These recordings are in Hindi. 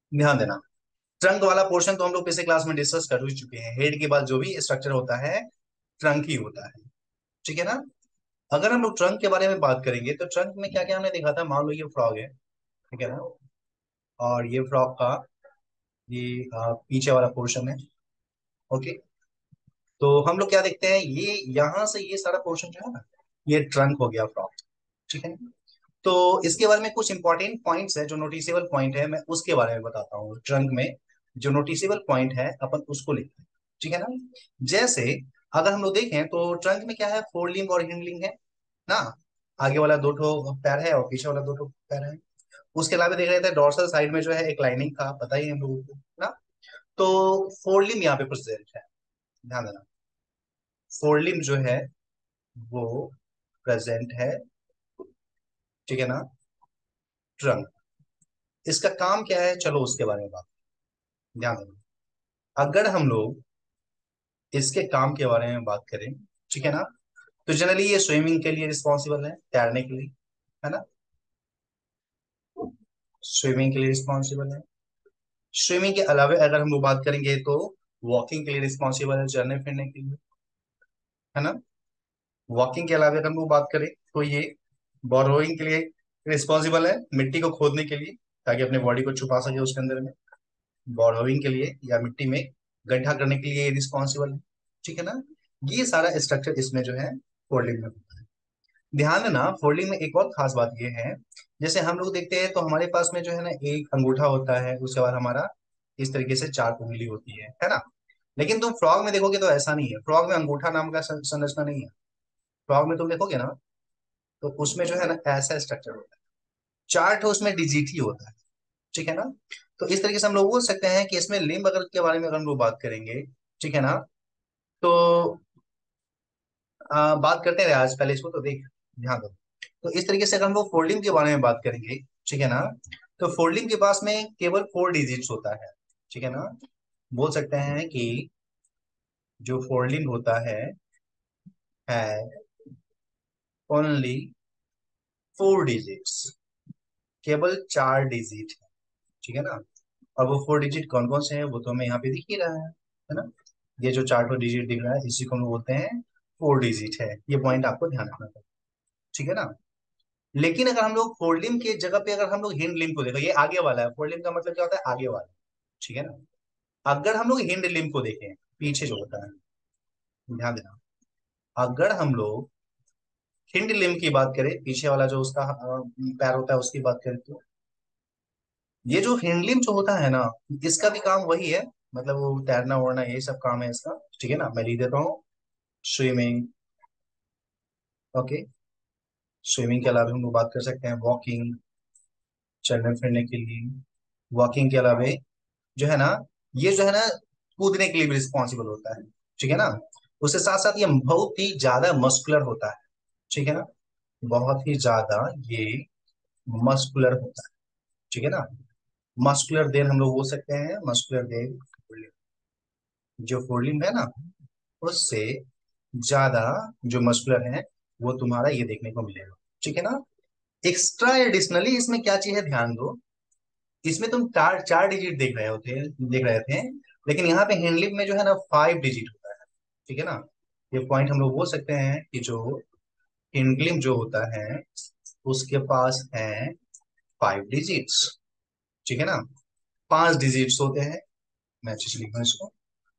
ध्यान देना, ट्रंक वाला पोर्शन तो हम लोग पिछले क्लास में डिस्कस कर ही चुके हैं। हेड के बाद जो भी स्ट्रक्चर होता है ट्रंक ही होता है, ठीक है ना। अगर हम लोग ट्रंक के बारे में बात करेंगे तो ट्रंक में क्या क्या हमने देखा था। मान लो ये फ्रॉग है, ठीक है ना, और ये फ्रॉग का ये पीछे वाला पोर्शन है। ओके, तो हम लोग क्या देखते हैं, ये यहां से ये सारा पोर्शन जो है ना, ये ट्रंक हो गया फ्रॉग, ठीक है ना। तो इसके बारे में कुछ इंपॉर्टेंट पॉइंट्स है, जो नोटिसेबल पॉइंट है, मैं उसके बारे में बताता हूँ। ट्रंक में जो नोटिसेबल पॉइंट है अपन उसको लिखते हैं, ठीक है ना। जैसे अगर हम लोग देखें तो ट्रंक में क्या है, फोर लिंब और हिंड लिंब है ना। आगे वाला दो ठो पैर है और पीछे वाला दो ठो पैर है। उसके अलावा देख रहे थे डोर्सल साइड में जो है एक लाइनिंग का, पता ही है हम लोगों को ना। तो फोर लिंब यहाँ पे प्रेजेंट है, ध्यान देना। फोर लिंब जो है वो प्रेजेंट है, ठीक है ना, ट्रंक। इसका काम क्या है, चलो उसके बारे में बात, ध्यान देना। अगर हम लोग इसके काम के बारे में बात करें, ठीक है ना, तो जनरली ये स्विमिंग के लिए रिस्पॉन्सिबल है, तैरने के लिए, है ना। स्विमिंग के लिए रिस्पॉन्सिबल है। स्विमिंग के अलावा अगर हम लोग बात करेंगे तो वॉकिंग के लिए रिस्पॉन्सिबल है, चलने फिरने के लिए, है ना। वॉकिंग के अलावा अगर हम लोग बात करें तो ये बोरोइंग के लिए रिस्पॉन्सिबल है, मिट्टी को खोदने के लिए, ताकि अपने बॉडी को छुपा सके उसके अंदर में। बोरोइंग के लिए या मिट्टी में गड्ढा करने के लिए रिस्पॉन्सिबल है, ठीक है ना। ये सारा स्ट्रक्चर इसमें जो है फोल्डिंग में होता है। ध्यान देना, फोल्डिंग में एक और खास बात ये है, जैसे हम लोग देखते हैं तो हमारे पास में जो है ना एक अंगूठा होता है, उसके बाद हमारा इस तरीके से चार उंगली होती है ना। लेकिन तुम फ्रॉग में देखोगे तो ऐसा नहीं है, फ्रॉग में अंगूठा नाम का संरचना नहीं है। फ्रॉग में तुम देखोगे ना, तो उसमें जो है ना ऐसा स्ट्रक्चर होता है, चार ठो उसमें डिजिट ही होता है, ठीक है ना। तो इस तरीके से हम लोग बोल सकते हैं कि इसमें लिम्ब अगर के बारे में अगर हम लोग बात करेंगे, ठीक है ना, तो बात करते रहे आज, पहले इसको तो देख, ध्यान दो। तो इस तरीके से अगर हम लोग फोल्डिंग के बारे में बात करेंगे, ठीक है ना, तो फोल्डिंग के पास में केवल फोर डिजिट्स होता है, ठीक है ना। बोल सकते हैं कि जो फोल्डिंग होता है ओनली फोर डिजिट्स, केवल चार डिजिट है, ठीक है ना। और वो फोर डिजिट कौन कौन से हैं वो तो हमें यहाँ पे दिख ही रहा है ना। ये जो चार डिजिट दिख रहा है इसी को हम बोलते हैं फोर डिजिट है। ये पॉइंट आपको ध्यान रखना है, ठीक है ना। लेकिन अगर हम लोग फोल्डिंग के जगह पे अगर हम लोग हिंड लिम्ब को देखो, ये आगे वाला है, फोल्डिंग का मतलब क्या होता है, आगे वाला, ठीक है ना। अगर हम लोग हिंड लिम्ब को देखें, पीछे जो होता है, ध्यान देना, अगर हम लोग हिंड लिम्ब की बात करें, पीछे वाला जो उसका पैर होता है उसकी बात करें, तो ये जो हिंड लिम्ब जो होता है ना, इसका भी काम वही है, मतलब वो तैरना वोड़ना यही सब काम है इसका, ठीक है ना। मैं लिख देता हूँ स्विमिंग, ओके। स्विमिंग के अलावा हम लोग बात कर सकते हैं वॉकिंग, चलने फिरने के लिए। वॉकिंग के अलावा जो है ना, ये जो है ना कूदने के लिए भी रिस्पॉन्सिबल होता है, ठीक है ना। उसके साथ साथ ये बहुत ही ज्यादा मस्कुलर होता है, ठीक है ना, बहुत ही ज्यादा ये मस्कुलर होता है, ठीक है ना। मस्कुलर देन हम लोग बोल सकते हैं, मस्कुलर देन जो फोल्डिंग है ना, उससे ज्यादा जो मस्कुलर है वो तुम्हारा ये देखने को मिलेगा, ठीक है ना। एक्स्ट्रा एडिशनली इसमें क्या चीज है, ध्यान दो। इसमें तुम चार चार डिजिट देख रहे थे, लेकिन यहाँ पे हैंडलिप में जो है ना फाइव डिजिट होता है, ठीक है ना। ये पॉइंट हम लोग बोल सकते हैं कि जो हैंडलिप जो होता है उसके पास है फाइव डिजिट्स, ठीक है ना। पांच डिजिट्स होते हैं, मैं अच्छे से लिखूं इसको,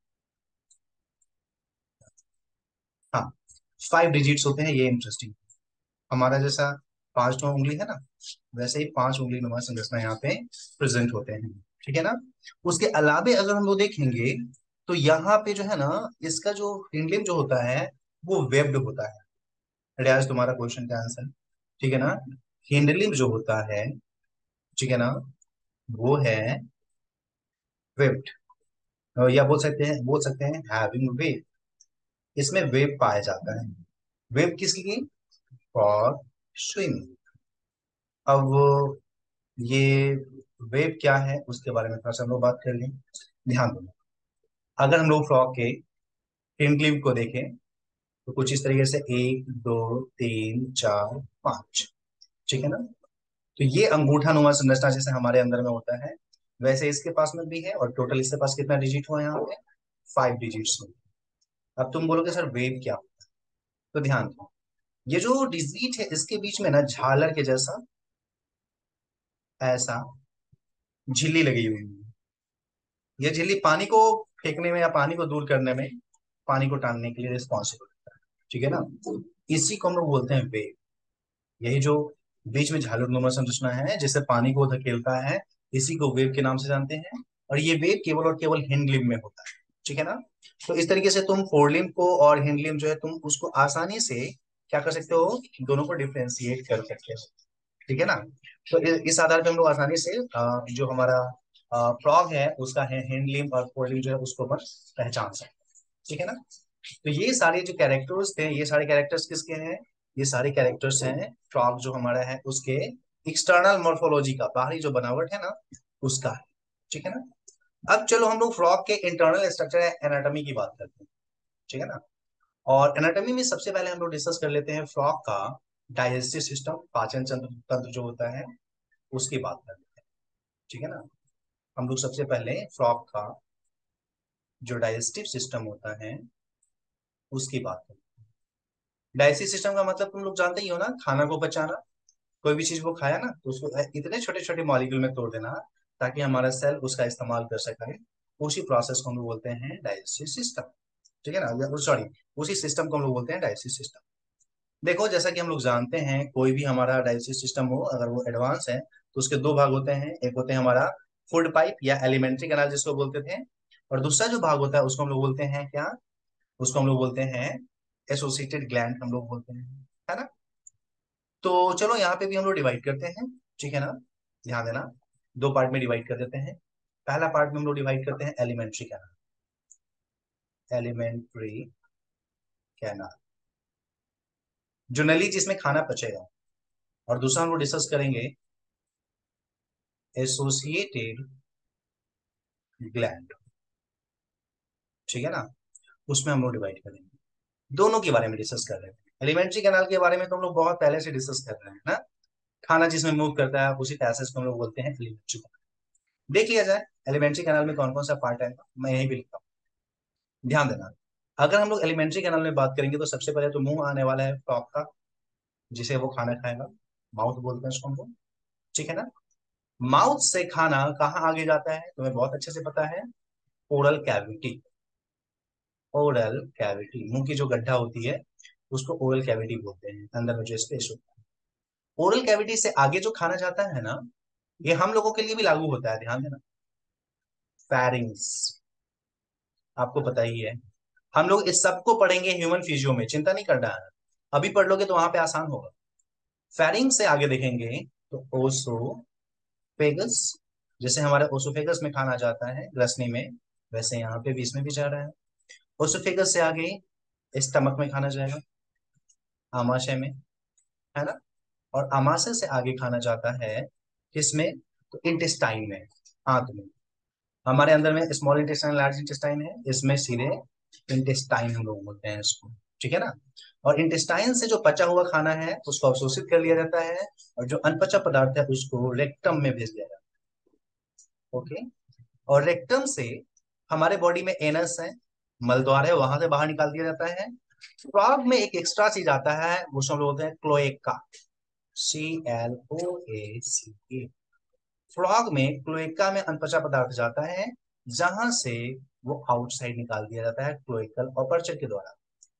हाँ, फाइव डिजिट्स होते हैं, ये इंटरेस्टिंग। हमारा जैसा पांच नौ उंगली है ना, वैसे ही पांच उंगली नुमा संरचना यहाँ पे प्रेजेंट होते हैं, ठीक है ना। उसके अलावे अगर हम लोग देखेंगे तो यहाँ पे जो है ना, इसका जो हिंडलिम जो होता है वो वेब्ड होता है। रियाज तुम्हारा क्वेश्चन का आंसर, ठीक है ना। हिंडलिम जो होता है, ठीक है ना, वो है वेब्ड, या बोल सकते हैं हैविंग वेव। इसमें वेव पाया जाता है। वेव किस लिए, फॉर स्विमिंग। अब ये वेव क्या है उसके बारे में थोड़ा सा हम लोग बात कर लें, ध्यान दो। अगर हम लोग फ्रॉग के हिंड को देखें तो कुछ इस तरीके से एक दो तीन चार पांच, ठीक है ना। तो ये अंगूठा नुमा संरचना जैसे हमारे अंदर में होता है, वैसे इसके पास में भी है, और टोटल इसके पास कितना डिजिट हुआ यहाँ पे, 5 डिजिट्स हुए। अब तुम बोलोगे सर वेव क्या होता है, तो ध्यान दो, ये जो डिजिट है इसके बीच में ना झालर के जैसा ऐसा झिल्ली लगी हुई है। ये झिल्ली पानी को फेंकने में या पानी को दूर करने में, पानी को टालने के लिए रिस्पॉन्सिबल होता है, ठीक है ना। इसी को हम लोग बोलते हैं वेव। यही जो बीच में झालरनुमा संरचना है जिससे पानी को धकेलता है, इसी को वेव के नाम से जानते हैं। और ये वेव केवल और केवल हिंड लिम्ब में होता है, ठीक है ना। तो इस तरीके से तुम फोर लिम्ब को और हिंड लिम्ब जो है तुम उसको आसानी से क्या कर सकते हो, दोनों को डिफ्रेंशिएट कर सकते हो, ठीक है ना। तो इस आधार पे हम लोग आसानी से जो हमारा फ्रॉग है उसका हिंड लिम्ब और फोर लिम्ब जो है उसको अपन पहचान सकते हैं, ठीक है ना। तो ये सारे जो कैरेक्टर्स थे, ये सारे कैरेक्टर्स किसके हैं, ये सारे कैरेक्टर्स हैं फ्रॉग जो हमारा है उसके एक्सटर्नल मॉर्फोलॉजी का, बाहरी जो बनावट है ना उसका है, ठीक है ना। अब चलो हम लोग फ्रॉग के इंटरनल स्ट्रक्चर एनाटॉमी की बात करते हैं, ठीक है ना। और एनाटॉमी में सबसे पहले हम लोग डिस्कस कर लेते हैं फ्रॉग का डाइजेस्टिव सिस्टम, पाचन तंत्र तंत्र जो होता है उसकी बात कर लेते हैं, ठीक है ना। हम लोग सबसे पहले फ्रॉग का जो डाइजेस्टिव सिस्टम होता है उसकी बात करते हैं। डाइजेस्टिव सिस्टम का मतलब तुम लोग जानते ही हो ना, खाना को पचाना। कोई भी चीज को खाया ना तो उसको इतने छोटे छोटे मॉलिक्यूल में तोड़ देना ताकि हमारा सेल उसका इस्तेमाल कर सके, उसी प्रोसेस को हम लोग बोलते हैं डाइजेस्टिव सिस्टम, ठीक है ना। सॉरी, उसी सिस्टम को हम लोग बोलते हैं डाइजेस्टिव सिस्टम। देखो जैसा कि हम लोग जानते हैं कोई भी हमारा डाइजेस्टिव सिस्टम हो अगर वो एडवांस है तो उसके दो भाग होते हैं, एक होते हैं हमारा फूड पाइप या एलिमेंट्री कैनाल जिसको बोलते थे, और दूसरा जो भाग होता है उसको हम लोग बोलते हैं क्या, उसको हम लोग बोलते हैं एसोसिएटेड ग्लैंड हम लोग बोलते हैं, है ना। तो चलो यहाँ पे भी हम लोग डिवाइड करते हैं, ठीक है ना। ध्यान देना, दो पार्ट में डिवाइड कर देते हैं। पहला पार्ट में हम लोग डिवाइड करते हैं एलिमेंट्री कैनाल, एलिमेंट्री कैनाल जो नली जिसमें खाना पचेगा, और दूसरा हम लोग डिस्कस करेंगे एसोसिएटेड ग्लैंड, ठीक है ना। उसमें हम लोग डिवाइड करेंगे, दोनों के बारे में डिस्कस कर रहे हैं। एलिमेंट्री कैनाल के बारे में तो हम लोग बहुत पहले से डिस्कस कर रहे हैं ना, खाना जिसमें मूव करता है उसी पैसेज को हम लोग बोलते हैं एलिमेंट्री कैनाल। देख लिया जाए एलिमेंट्री कैनाल में कौन कौन सा पार्ट है, मैं यही भी लिखता हूँ, ध्यान देना। अगर हम लोग एलिमेंट्री कैनाल में बात करेंगे तो सबसे पहले तो मुंह आने वाला है फ्रॉग का, जिसे वो खाना खाएगा, माउथ बोलते हैं उसको हम लोग, ठीक है ना। माउथ से खाना कहाँ आगे जाता है तुम्हें बहुत अच्छे से पता है, ओरल कैविटी। ओरल कैविटी, मुंह की जो गड्ढा होती है उसको ओरल कैविटी बोलते हैं, अंदर में जो स्पेस होता है। ओरल कैविटी से आगे जो खाना जाता है ना, ये हम लोगों के लिए भी लागू होता है, ध्यान देना। फेरिंग्स, आपको पता ही है, हम लोग इस सब को पढ़ेंगे ह्यूमन फिजियो में, चिंता नहीं करना है, अभी पढ़ लोगे तो वहां पे आसान होगा। फेरिंग से आगे देखेंगे तो ओसोफेगस, जैसे हमारे ओसोफेगस में खाना जाता है ग्रसनी में, वैसे यहाँ पे भी इसमें भी जा रहा है। ओसोफेगस से आगे स्टमक में खाना जाएगा, आमाशय में, है ना। और आमाशय से आगे खाना जाता है किसमें, तो इंटेस्टाइन में, आंत में। हमारे अंदर में स्मॉल इंटेस्टाइन लार्ज इंटेस्टाइन है, इसमें सीधे इंटेस्टाइन हम लोग बोलते हैं इसको, ठीक है ना। और इंटेस्टाइन से जो पचा हुआ खाना है उसको अवशोषित कर लिया जाता है, और जो अनपचा पदार्थ है उसको रेक्टम में भेज दिया जाता है, ओके। और रेक्टम से हमारे बॉडी में एनस है, मलद्वार है, वहां से बाहर निकाल दिया जाता है। फ्रॉग में एक एक्स्ट्रा चीज आता है उसको हम लोग बोलते हैं क्लोएका, CLOACA। फ्रॉग में क्लोएका में अनपचा पदार्थ जाता है, जहां से वो आउटसाइड निकाल दिया जाता है क्लोएकल अपर्चर के द्वारा,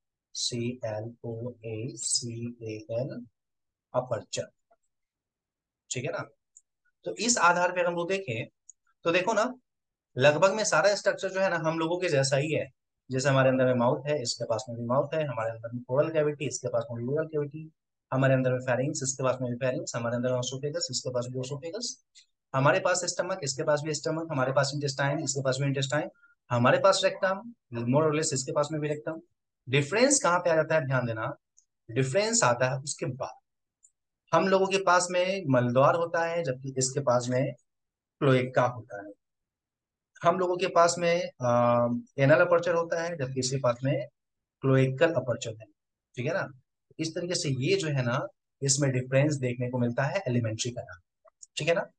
CLOACAL अपर्चर, ठीक है ना। तो इस आधार पर हम लोग देखें तो देखो ना, लगभग में सारा स्ट्रक्चर जो है ना हम लोगों के जैसा ही है। जैसे हमारे अंदर में माउथ है, इसके पास में भी माउथ है, हमारे अंदर में ओरल कैविटी, इसके पास में भी ओरल कैविटी, हमारे अंदर में फेरिंग्स, इसके पास में भी फेरिंग्स, हमारे अंदर में ओसोफेगस, इसके पास भी ओसोफेगस, हमारे पास स्टमक, इसके पास भी स्टमक, हमारे पास इंटेस्टाइन, इसके पास भी इंटेस्टाइन, हमारे पास रेक्टम, मोर और लेस इसके पास में भी रेक्टम। डिफरेंस कहाँ पे आ जाता है, ध्यान देना, डिफरेंस आता है उसके बाद। हम लोगों के पास में मलद्वार होता है जबकि इसके पास में क्लोएका होता है। हम लोगों के पास में एनल अपर्चर होता है जबकि इसके पास में क्लोएकल अपर्चर है, ठीक है ना। इस तरीके से ये जो है ना, इसमें डिफरेंस देखने को मिलता है एलिमेंट्री का नाम, ठीक है ना।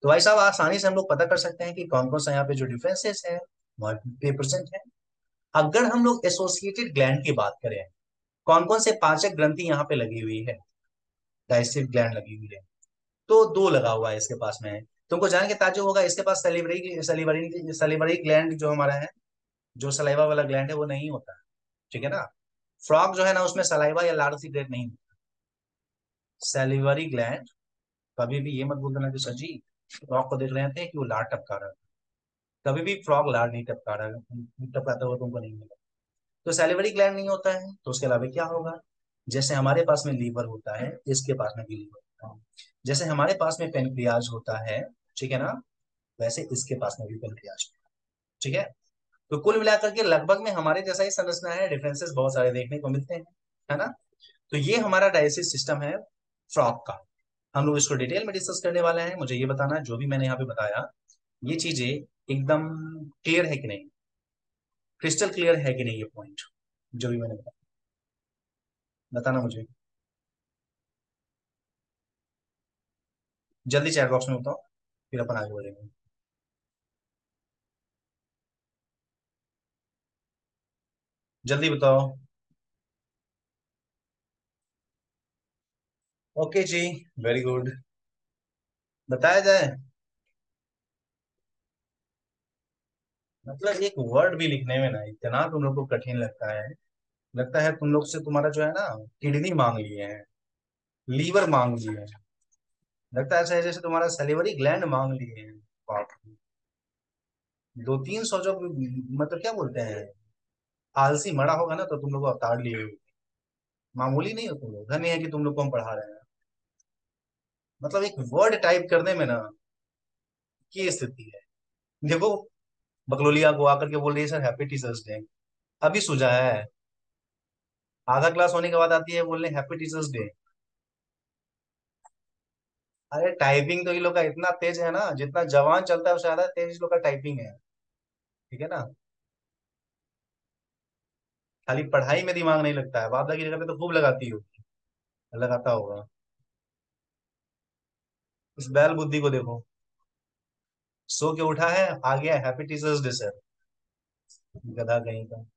तो भाई साहब आसानी से हम लोग पता कर सकते हैं कि कौन कौन सा यहाँ पे जो डिफरेंसेस है वहाँ पे प्रेजेंट है। अगर हम लोग एसोसिएटेड ग्लैंड की बात करें, कौन कौन से पाचक ग्रंथि यहाँ पे लगी हुई है, डाइजेस्टिव ग्लैंड लगी हुई है, तो दो लगा हुआ है इसके पास में। तुमको जान के ताज्जुब होगा, इसके पास सलीवरी सलीवरी सलीवरी ग्लैंड जो हमारा है, जो सलाइवा वाला ग्लैंड है वो नहीं होता है, ठीक है ना। फ्रॉग जो है ना उसमें सलाइवा या लार सीक्रेट नहीं होता। सैलिवरी ग्लैंड, कभी भी ये मत बोल देना कि सर जी फ्रॉग को देख रहे थे कि वो लार टपका रहा है, कभी भी फ्रॉग लार नहीं टपका रहा है, टपकाता हुआ तुमको नहीं मिलेगा। तो सैलिवरी ग्लैंड नहीं होता है, तो उसके अलावा क्या होगा, जैसे हमारे पास में लीवर होता है, इसके पास में भी लीवर होता है, जैसे हमारे पास में पेनक्रियाज होता है, ठीक है ना, वैसे इसके पास में भी पेनक्रियाज, ठीक है। तो कुल मिलाकर के लगभग में हमारे जैसा ही संरचना है, डिफरेंसेस बहुत सारे देखने को मिलते हैं, है ना। तो ये हमारा डाइजेस्टिव सिस्टम है फ्रॉग का। हम लोग इसको डिटेल में डिस्कस करने वाले हैं। मुझे ये बताना जो भी मैंने यहाँ पे बताया, ये चीजें एकदम क्लियर है कि नहीं, क्रिस्टल क्लियर है कि नहीं, ये पॉइंट जो भी मैंने बताया, बताना मुझे जल्दी चैट बॉक्स में बताओ, फिर अपन आगे बढ़ेंगे। जल्दी बताओ। ओके जी, वेरी गुड, बताया जाए। मतलब एक वर्ड भी लिखने में ना इतना तुम लोग को कठिन लगता है तुम लोग से तुम्हारा जो है ना किडनी मांग लिए हैं, लीवर मांग लिए हैं, लगता है ऐसा है जैसे तुम्हारा सलिवरी ग्लैंड मांग लिए हैं। बाप रे। 200-300 जो मतलब क्या बोलते हैं, आलसी मरा होगा ना तो तुम लोग को अवतार लिए हुए। मामूली नहीं हो तुम लोग, धन्य है कि तुम लोग को हम पढ़ा रहे हैं। मतलब एक वर्ड टाइप करने में ना की स्थिति है। देखो, बकलोलिया को आकर के बोल रही है सर हैप्पी टीचर्स डे, अभी सुझा है, आधा क्लास होने के बाद आती है बोलने हैप्पी टीचर्स डे। अरे टाइपिंग तो ये लोग का इतना तेज है ना, जितना जवान चलता है उससे ज्यादा तेज इस लोग का टाइपिंग है, ठीक है ना। खाली पढ़ाई में दिमाग नहीं लगता है, वादा की जगह पे तो खूब लगाती हो, लगाता होगा। इस बैल बुद्धि को देखो, सो के उठा है, आ गया हैप्पी टीचर्स डे सर, गधा कहीं का।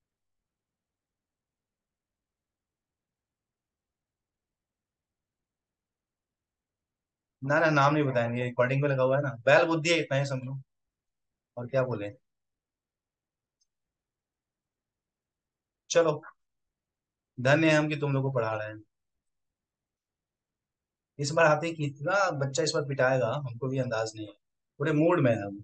ना ना, नाम नहीं बताएंगे, रिकॉर्डिंग पे लगा हुआ है ना, बैल बुद्धि है इतना ही समझो, और क्या बोले। चलो, धन्य है हम कि तुम लोग को पढ़ा रहे हैं। इस बार आते ही कितना बच्चा इस बार पिटाएगा हमको भी अंदाज नहीं है, पूरे मूड में है हम।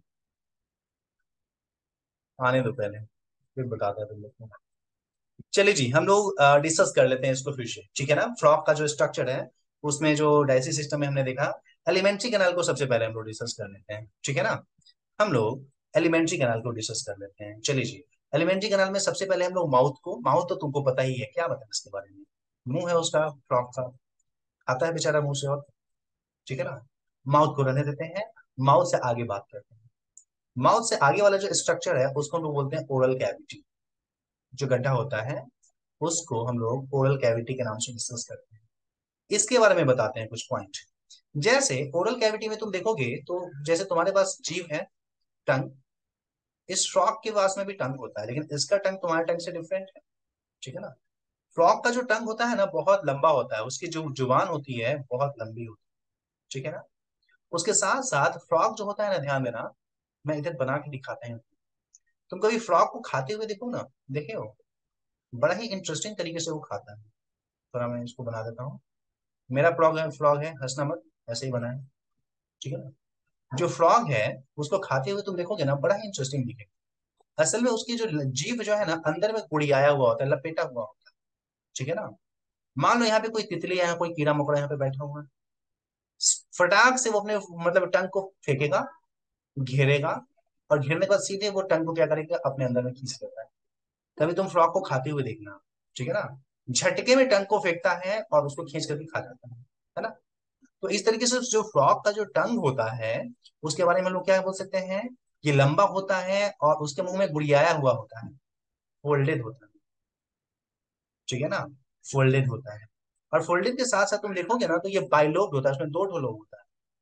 आने दो पहले, फिर बताता है तुम लोग को। चलिए जी, हम लोग डिस्कस कर लेते हैं इसको फिर से, ठीक है ना। फ्रॉक का जो स्ट्रक्चर है, उसमें जो डाइजेस्टिव सिस्टम में हमने देखा, एलिमेंट्री कैनाल को सबसे पहले हम लोग डिस्कस कर लेते हैं, ठीक है ना। हम लोग एलिमेंट्री कैनाल को डिस्कस कर लेते हैं, चलिए जी। एलिमेंट्री कैनाल में सबसे पहले हम लोग माउथ को, माउथ तो तुमको पता ही है, क्या बताना इसके बारे में, मुंह है उसका फ्रॉक का, आता है बेचारा मुंह से, और ठीक है ना। माउथ को रहने देते हैं, माउथ से आगे बात करते हैं। माउथ से आगे वाला जो स्ट्रक्चर है उसको हम लोग बोलते हैं ओरल कैविटी, जो गड्ढा होता है उसको हम लोग ओरल कैविटी के नाम से डिस्कस करते हैं। इसके बारे में बताते हैं कुछ पॉइंट। जैसे ओरल कैविटी में तुम देखोगे तो जैसे तुम्हारे पास जीभ है, टंग, इस फ्रॉग के पास में भी टंग होता है, लेकिन इसका टंग तुम्हारे टंग से डिफरेंट है, ठीक है ना। फ्रॉग का जो टंग होता है ना बहुत लंबा होता है, उसकी जो जुबान होती है बहुत लंबी होती है, ठीक है ना। उसके साथ साथ फ्रॉग जो होता है ना, ध्यान देना, मैं इधर बना के दिखाता हूँ। तुम कभी फ्रॉग को खाते हुए देखो ना, देखे हो, बड़ा ही इंटरेस्टिंग तरीके से वो खाता है। थोड़ा मैं इसको बना देता हूँ, मेरा फ्रॉग है, हंसना मत, ऐसे ही बना है, ठीक है ना। जो फ्रॉग है उसको खाते हुए तुम देखोगे ना बड़ा ही इंटरेस्टिंग दिखेगा। असल में उसकी जो जीभ जो है ना अंदर में गुड़ियाया हुआ होता है, लपेटा हुआ होता है, ठीक है ना। मान लो यहाँ पे कोई तितली है, कोई कीड़ा मकोड़ा यहाँ पे बैठा हुआ है, फटाक से वो अपने मतलब टंग को फेंकेगा, घेरेगा, और घेरने के बाद सीधे वो टंग को क्या करेगा, अपने अंदर में खींच लेता है। तभी तुम फ्रॉग को खाते हुए देखना, ठीक है ना। झटके में टंग को फेंकता है और उसको खींच करके खा जाता है ना। तो इस तरीके से जो फ्रॉग का जो टंग होता है उसके बारे में हम लोग क्या बोल सकते हैं, ये लंबा होता है और उसके मुंह में गुड़ियाया हुआ होता है, फोल्डेड होता है, ठीक है ना, फोल्डेड होता है। और फोल्डेड के साथ साथ तुम देखोगे ना तो ये बाइलोब्ड होता है, उसमें दो ठो लोब होता है,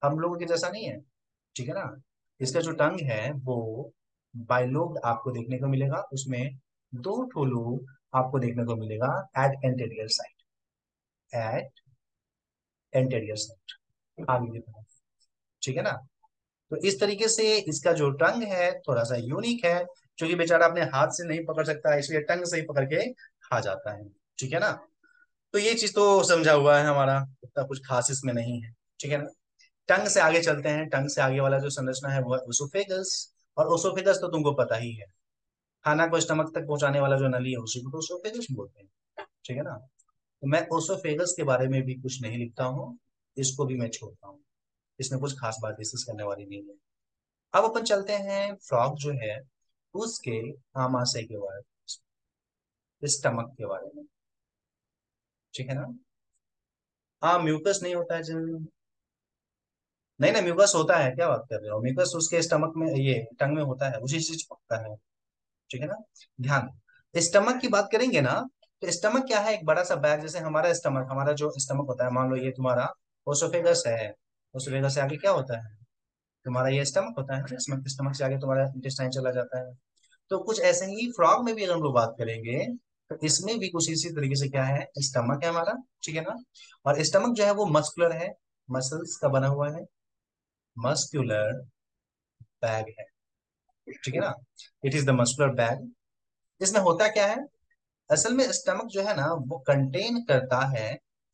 हम लोगों के जैसा नहीं है, ठीक है ना। इसका जो टंग है वो बाइलोब्ड आपको देखने को मिलेगा, उसमें दो ठो लोब आपको देखने को मिलेगा at anterior side, at anterior side, आगे की तरफ, ठीक है ना। तो इस तरीके से इसका जो टंग है थोड़ा सा यूनिक है, क्योंकि बेचारा अपने हाथ से नहीं पकड़ सकता, इसलिए टंग से ही पकड़ के खा जाता है, ठीक है ना। तो ये चीज तो समझा हुआ है हमारा, उतना कुछ खास इसमें नहीं है, ठीक है ना। टंग से आगे चलते हैं, टंग से आगे वाला जो संरचना है वो है ओसोफेगस। और ओसोफेगस तो तुमको पता ही है, खाना को स्टमक तक पहुंचाने वाला जो नली है उसी को तो ओसोफेगस बोलते हैं, ठीक है ना। तो मैं ओसोफेगस के बारे में भी कुछ नहीं लिखता हूँ, इसको भी मैं छोड़ता हूँ, इसमें कुछ खास बात डिस्कस करने वाली नहीं है। अब अपन चलते हैं फ्रॉग जो है उसके आमाशय के बारे में, स्टमक के बारे में, ठीक है ना। हाँ म्यूकस नहीं होता है जनरली, नहीं ना म्यूकस होता है, क्या बात कर रहे हो, म्यूकस उसके स्टमक में, ये टंग में होता है, उसी चीज पकता है, ठीक है ना। ध्यान दो, स्टमक की बात करेंगे ना, तो स्टमक क्या है, एक बड़ा सा बैग, जैसे हमारा स्टमक, हमारा जो स्टमक होता है, मान लो ये तुम्हारा ओसोफेगस है, ओसोफेगस से आगे क्या होता है, तुम्हारा ये स्टमक होता है, स्टमक स्टमक से आगे तुम्हारा इंटेस्टाइन चला जाता है। तो कुछ ऐसे ही फ्रॉग में भी अगर हम लोग बात करेंगे, तो इसमें भी कुछ इसी तरीके से क्या है, स्टमक है हमारा, ठीक है ना। और स्टमक जो है वो मस्कुलर है, मसल्स का बना हुआ है, मस्कुलर बैग है, ठीक है ना। It is the muscular bag. इसमें होता क्या है, असल में स्टमक जो है ना वो कंटेन करता है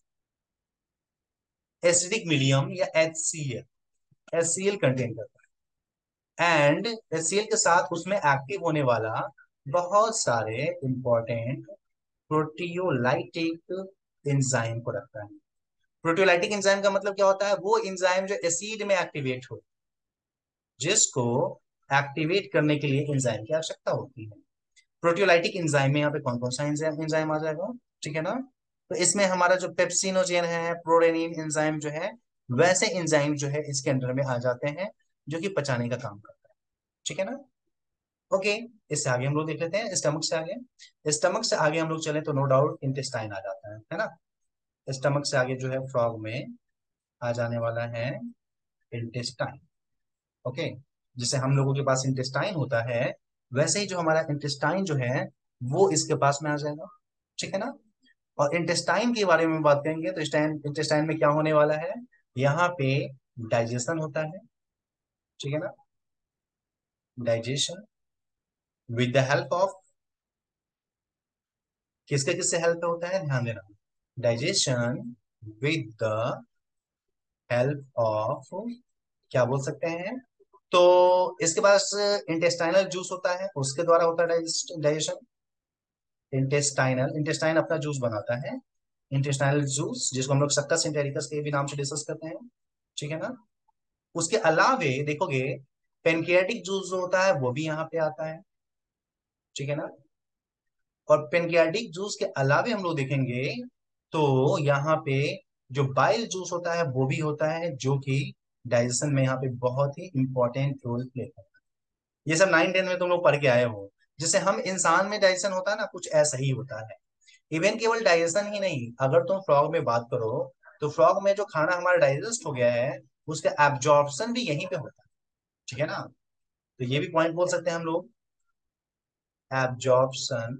एसिडिक मीडियम या HCl, HCl कंटेन करता है, एंड HCl के साथ उसमें एक्टिव होने वाला बहुत सारे इंपॉर्टेंट प्रोटियोलाइटिक एंजाइम को रखता है। प्रोटियोलाइटिक एंजाइम का मतलब क्या होता है, वो एंजाइम जो एसिड में एक्टिवेट हो, जिसको एक्टिवेट करने के लिए एंजाइम की आवश्यकता होती है। प्रोटियोलाइटिक एंजाइम में यहाँ पे कौन कौन सा एंजाइम एंजाइम आ जाएगा, ठीक है ना। तो इसमें हमारा जो पेप्सिनोजेन है, प्रोरेनिन एंजाइम जो है, वैसे एंजाइम जो है इसके अंदर में आ जाते हैं, जो कि पचाने का काम करता है, ठीक है ना। ओके, इससे आगे हम लोग देख लेते हैं, स्टमक से आगे, स्टमक से आगे हम लोग चले तो नो डाउट इंटेस्टाइन आ जाता है ना। स्टमक से आगे जो है फ्रॉग में आ जाने वाला है इंटेस्टाइन, ओके। जैसे हम लोगों के पास इंटेस्टाइन होता है, वैसे ही जो हमारा इंटेस्टाइन जो है वो इसके पास में आ जाएगा, ठीक है ना। और इंटेस्टाइन के बारे में बात करेंगे तो इंटेस्टाइन में क्या होने वाला है, यहाँ पे डाइजेशन होता है, ठीक है ना। Digestion with the help of, किसके किससे हेल्प होता है, ध्यान देना, digestion with the help of, क्या बोल सकते हैं, तो इसके पास इंटेस्टाइनल जूस होता है, उसके द्वारा होता है डाइजेशन। इंटेस्टाइन अपना जूस बनाता है, इंटेस्टाइनल जूस, जिसको हम लोग सक्कस एंटेरिकस के भी नाम से डिस्कस करते हैं, ठीक है ना। उसके अलावे देखोगे पेनक्रियाटिक जूस जो होता है वो भी यहाँ पे आता है, ठीक है ना। और पेनक्रियाटिक जूस के अलावे हम लोग देखेंगे तो यहाँ पे जो बाइल जूस होता है वो भी होता है, जो कि डाइजेशन में यहाँ पे बहुत ही इंपॉर्टेंट रोल प्ले करता है। ये सब 9-10 में तुम लोग पढ़ के आए हो। जैसे हम इंसान में डाइजेशन होता है ना, कुछ ऐसा ही होता है। इवन केवल डाइजेशन ही नहीं, अगर तुम फ्रॉग में बात करो तो फ्रॉग में जो खाना हमारा डाइजेस्ट हो गया है उसका एब्जॉर्प्शन भी यहीं पे होता है, ठीक है ना। तो ये भी पॉइंट बोल सकते हैं हम लोग, एब्जॉर्प्शन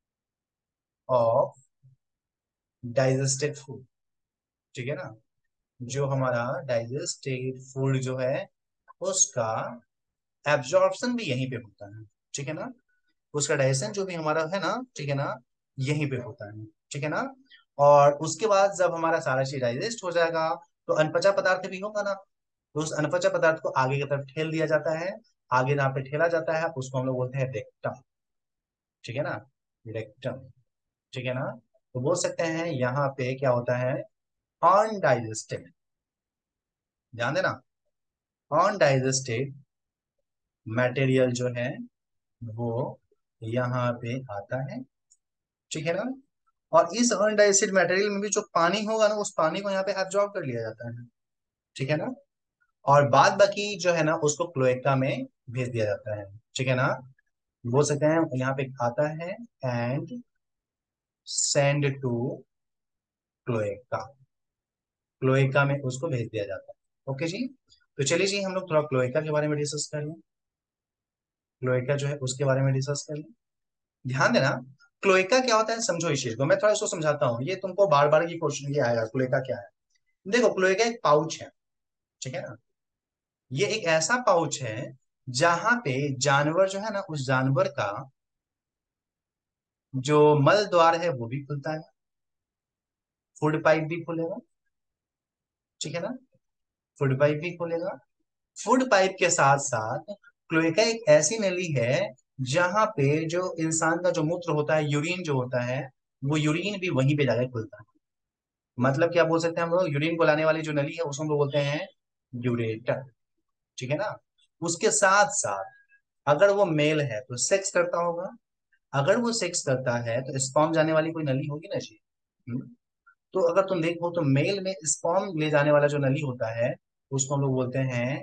ऑफ डाइजेस्टेड फूड, ठीक है ना। जो हमारा डाइजेस्टेड फूड जो है उसका एब्जॉर्प्शन भी यहीं पे होता है, ठीक है ना। उसका डाइजेशन जो भी हमारा है ना, ठीक है ना, यहीं पे होता है, ठीक है ना। और उसके बाद जब हमारा सारा चीज डाइजेस्ट हो जाएगा तो अनपचा पदार्थ भी होगा ना, तो उस अनपचा पदार्थ को आगे की तरफ ठेल दिया जाता है। आगे जहाँ पे ठेला जाता है उसको हम लोग बोलते हैं रेक्टम, ठीक है ना, रेक्टम, ठीक है ना। तो बोल सकते हैं यहाँ पे क्या होता है, अनडाइजेस्टेड, ध्यान देना, अनडाइजेस्टेड मटेरियल जो है वो यहाँ पे आता है, ठीक है ना। और इस अनडाइजेस्टेड मटेरियल में भी जो पानी होगा ना, उस पानी को यहाँ पे एब्जॉर्ब कर लिया जाता है, ठीक है ना। और बाद बाकी जो है ना उसको क्लोएका में भेज दिया जाता है, ठीक है ना। बोल सकते हैं यहाँ पे आता है and send to cloaca, cloaca में उसको भेज दिया जाता है, ओके जी। तो चलिए जी हम लोग थोड़ा क्लोएका के बारे में डिस्कस कर लें। क्लोएका जो है उसके बारे में डिस्कस कर लें। ध्यान देना, क्लोएका क्या होता है समझो इस चीज को, मैं थोड़ा इसको समझाता हूँ, ये तुमको बार बार की क्वेश्चन ये आएगा क्लोएका क्या है। देखो क्लोएका एक पाउच है, ठीक है ना। ये एक ऐसा पाउच है जहां पे जानवर जो है ना, उस जानवर का जो मल द्वार है वो भी खुलता है, फूड पाइप भी खुलेगा, ठीक है ना। फूड पाइप भी खुलेगा। फूड पाइप के साथ साथ क्लोएका एक ऐसी नली है जहां पे जो इंसान का जो मूत्र होता है, यूरिन जो होता है, वो यूरिन भी वहीं पे जाकर खुलता है। मतलब क्या बोल सकते हैं हम लोग, यूरिन को लाने वाली जो नली है उसको हम लोग बोलते हैं यूरेटर, ठीक है ना। उसके साथ साथ अगर वो मेल है तो सेक्स करता होगा, अगर वो सेक्स करता है तो स्पर्म जाने वाली कोई नली होगी ना जी। हम्म? तो अगर तुम देखो तो मेल में स्पर्म ले जाने वाला जो नली होता है उसको हम लोग बोलते हैं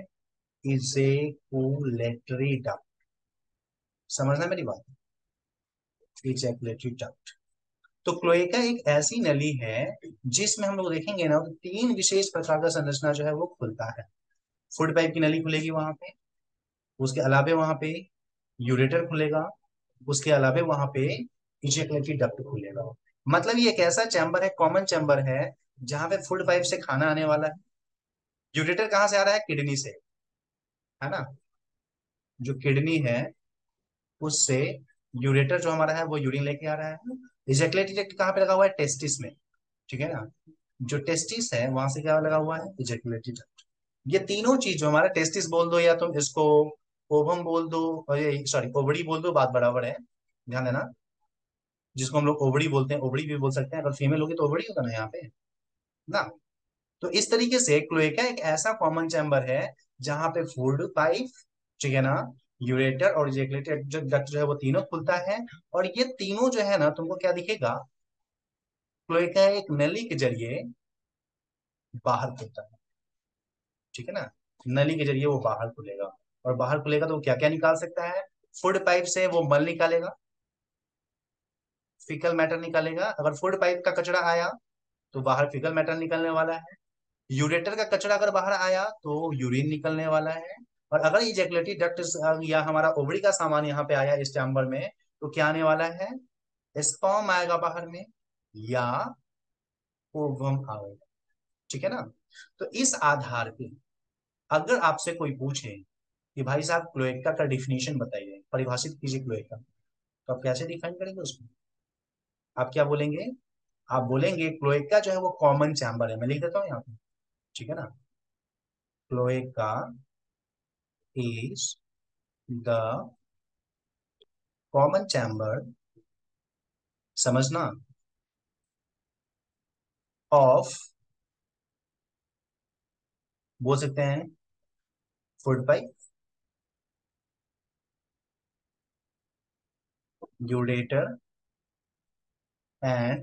इजेकुलेटरी डक्ट। समझना मेरी बात, इजेकुलेटरी डक्ट। तो क्लोएका एक ऐसी नली है जिसमें हम लोग देखेंगे ना तो तीन विशेष प्रकार का संरचना जो है वो खुलता है। फूड पाइप की नली खुलेगी वहां पे, उसके अलावे वहां पे यूरेटर खुलेगा, उसके अलावे वहां पे इजेकुलेटरी डक्ट खुलेगा। मतलब ये एक ऐसा चैम्बर है, कॉमन चैम्बर है, जहां पे फूड पाइप से खाना आने वाला है। यूरेटर कहाँ से आ रहा है, किडनी से, है ना। जो किडनी है उससे यूरेटर जो हमारा है वो यूरिन लेके आ रहा है। इजेकुलेटरी डक्ट कहाँ पे लगा हुआ है, टेस्टिस में, ठीक है ना। जो टेस्टिस है वहां से क्या लगा हुआ है, इजेकुलेटरी डक्ट। ये तीनों चीज जो हमारा टेस्टिस बोल दो या तुम इसको ओवम बोल दो, सॉरी ओवरी बोल दो, बात बराबर है। ध्यान देना, जिसको हम लोग ओवड़ी बोलते हैं, ओवड़ी भी बोल सकते हैं, अगर फीमेल होगी तो ओवड़ी होगा ना यहाँ पे, ना। तो इस तरीके से क्लोएका एक ऐसा कॉमन चैम्बर है जहां पे फूड पाइप, ठीक है ना, यूरेटर और इजेकुलेटर जो डक्ट जो है वो तीनों खुलता है। और ये तीनों जो है ना तुमको क्या दिखेगा, क्लोएका एक नली के जरिए बाहर खुलता है, ठीक है ना। नली के जरिए वो बाहर खुलेगा, और बाहर खुलेगा तो वो क्या क्या निकाल सकता है, फूड पाइप से वो मल निकालेगा, फीकल मैटर निकालेगा। अगर फूड पाइप का कचरा आया तो बाहर फीकल मैटर निकलने वाला है। यूरेटर का कचरा अगर बाहर आया तो यूरिन निकलने वाला है। और अगर इजेकुलेटरी डक्ट या हमारा ओवरी का सामान यहाँ पे आया इस चैम्बर में, तो क्या आने वाला है, स्पर्म आएगा बाहर में, या ओवम आएगा, ठीक है ना। तो इस आधार पे अगर आपसे कोई पूछे कि भाई साहब क्लोएका का डिफिनीशन बताइए, परिभाषित कीजिए क्लोएका, तो आप कैसे डिफाइन करेंगे उसको, आप क्या बोलेंगे, आप बोलेंगे क्लोएका जो है वो कॉमन चैम्बर है। मैं लिख देता हूँ यहाँ पे, ठीक है ना। Cloaca is the common chamber, समझना, ऑफ, बोल सकते हैं food pipe, ureter and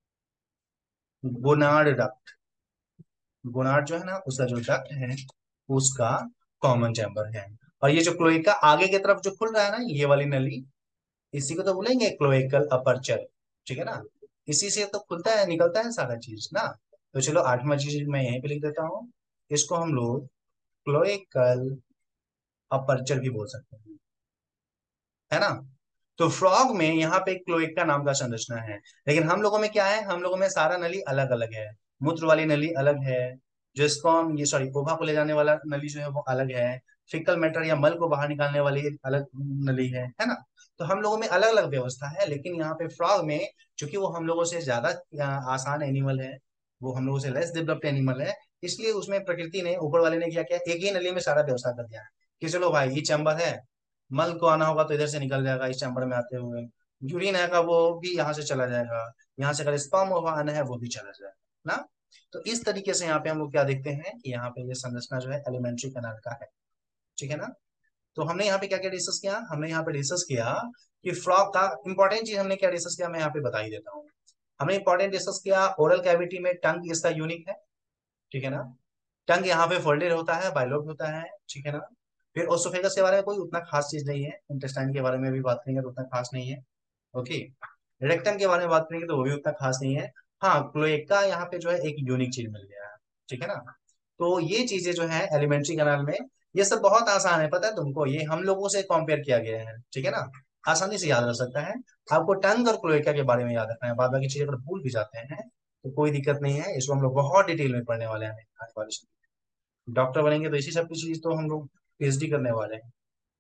gonad duct. Gonad जो है ना उसका जो डक्ट है उसका कॉमन चैम्बर है। और ये जो क्लोएका आगे की तरफ जो खुल रहा है ना, ये वाली नली, इसी को तो बोलेंगे क्लोएकल अपर्चर, ठीक है ना। इसी से तो खुलता है निकलता है सारा चीज ना। तो चलो आठवां चीज मैं यहीं पे लिख देता हूँ, इसको हम लोग क्लोएकल अपर्चर भी बोल सकते हैं, है ना। तो फ्रॉग में यहाँ पे क्लोएका नाम का संरचना है, लेकिन हम लोगों में क्या है, हम लोगों में सारा नली अलग अलग है। मूत्र वाली नली अलग है, जो स्पर्म ये सॉरी ओवा को ले जाने वाला नली जो है वो अलग है, फिकल मैटर या मल को बाहर निकालने वाली एक अलग नली है ना। तो हम लोगों में अलग अलग व्यवस्था है, लेकिन यहाँ पे फ्रॉग में चूंकि वो हम लोगों से ज्यादा आसान एनिमल है, वो हम लोगों से लेस डेवलप्ड एनिमल है, इसलिए उसमें प्रकृति ने, ऊपर वाले ने क्या किया, एक ही नली में सारा व्यवस्था कर दिया है कि चलो भाई ये चैम्बर है, मल को आना होगा तो इधर से निकल जाएगा इस चैम्बर में आते हुए, यूरिन है का वो भी यहाँ से चला जाएगा, यहाँ से अगर स्पर्म हुआ आना है वो भी चला जाएगा ना। तो इस तरीके से यहाँ पे हम लोग क्या देखते हैं कि यहाँ पे ये संरचना जो है एलिमेंट्री कैनाल का है, ठीक है ना। तो हमने यहाँ पे क्या क्या डिस्कस किया, हमने यहाँ पे डिस्कस किया कि फ्रॉग का इंपॉर्टेंट चीज हमने क्या डिस्कस किया, मैं यहाँ पे बता ही देता हूँ। हमने इंपॉर्टेंट डिस्कस किया, ओरल कैविटी में टंग इसका यूनिक है, ठीक है ना। टंग यहाँ पे फोल्डेड होता है, बाइलोब होता है, ठीक है ना। फिर ओसोफेगस के बारे में कोई उतना खास चीज नहीं है, इंटेस्टाइन के बारे में भी बात करेंगे तो उतना खास नहीं है, ओके। रेक्टम के बारे में बात करेंगे तो वो भी उतना खास नहीं है। हाँ क्लोएका यहाँ पे जो है एक यूनिक चीज मिल गया है, ठीक है ना। तो ये चीजें जो है एलिमेंट्री कैनाल में, ये सब बहुत आसान है, पता है तुमको, ये हम लोगों से कंपेयर किया गया है, ठीक है ना, आसानी से याद रख सकता है। आपको टंग और क्लोएका के बारे में याद रखना है, बाद बाकी चीजें अगर भूल भी जाते हैं तो कोई दिक्कत नहीं है, इसको हम लोग बहुत डिटेल में पढ़ने वाले हैं आने वाले समय। डॉक्टर बनेंगे तो इसी सब की चीज तो हम लोग पीएचडी करने वाले हैं।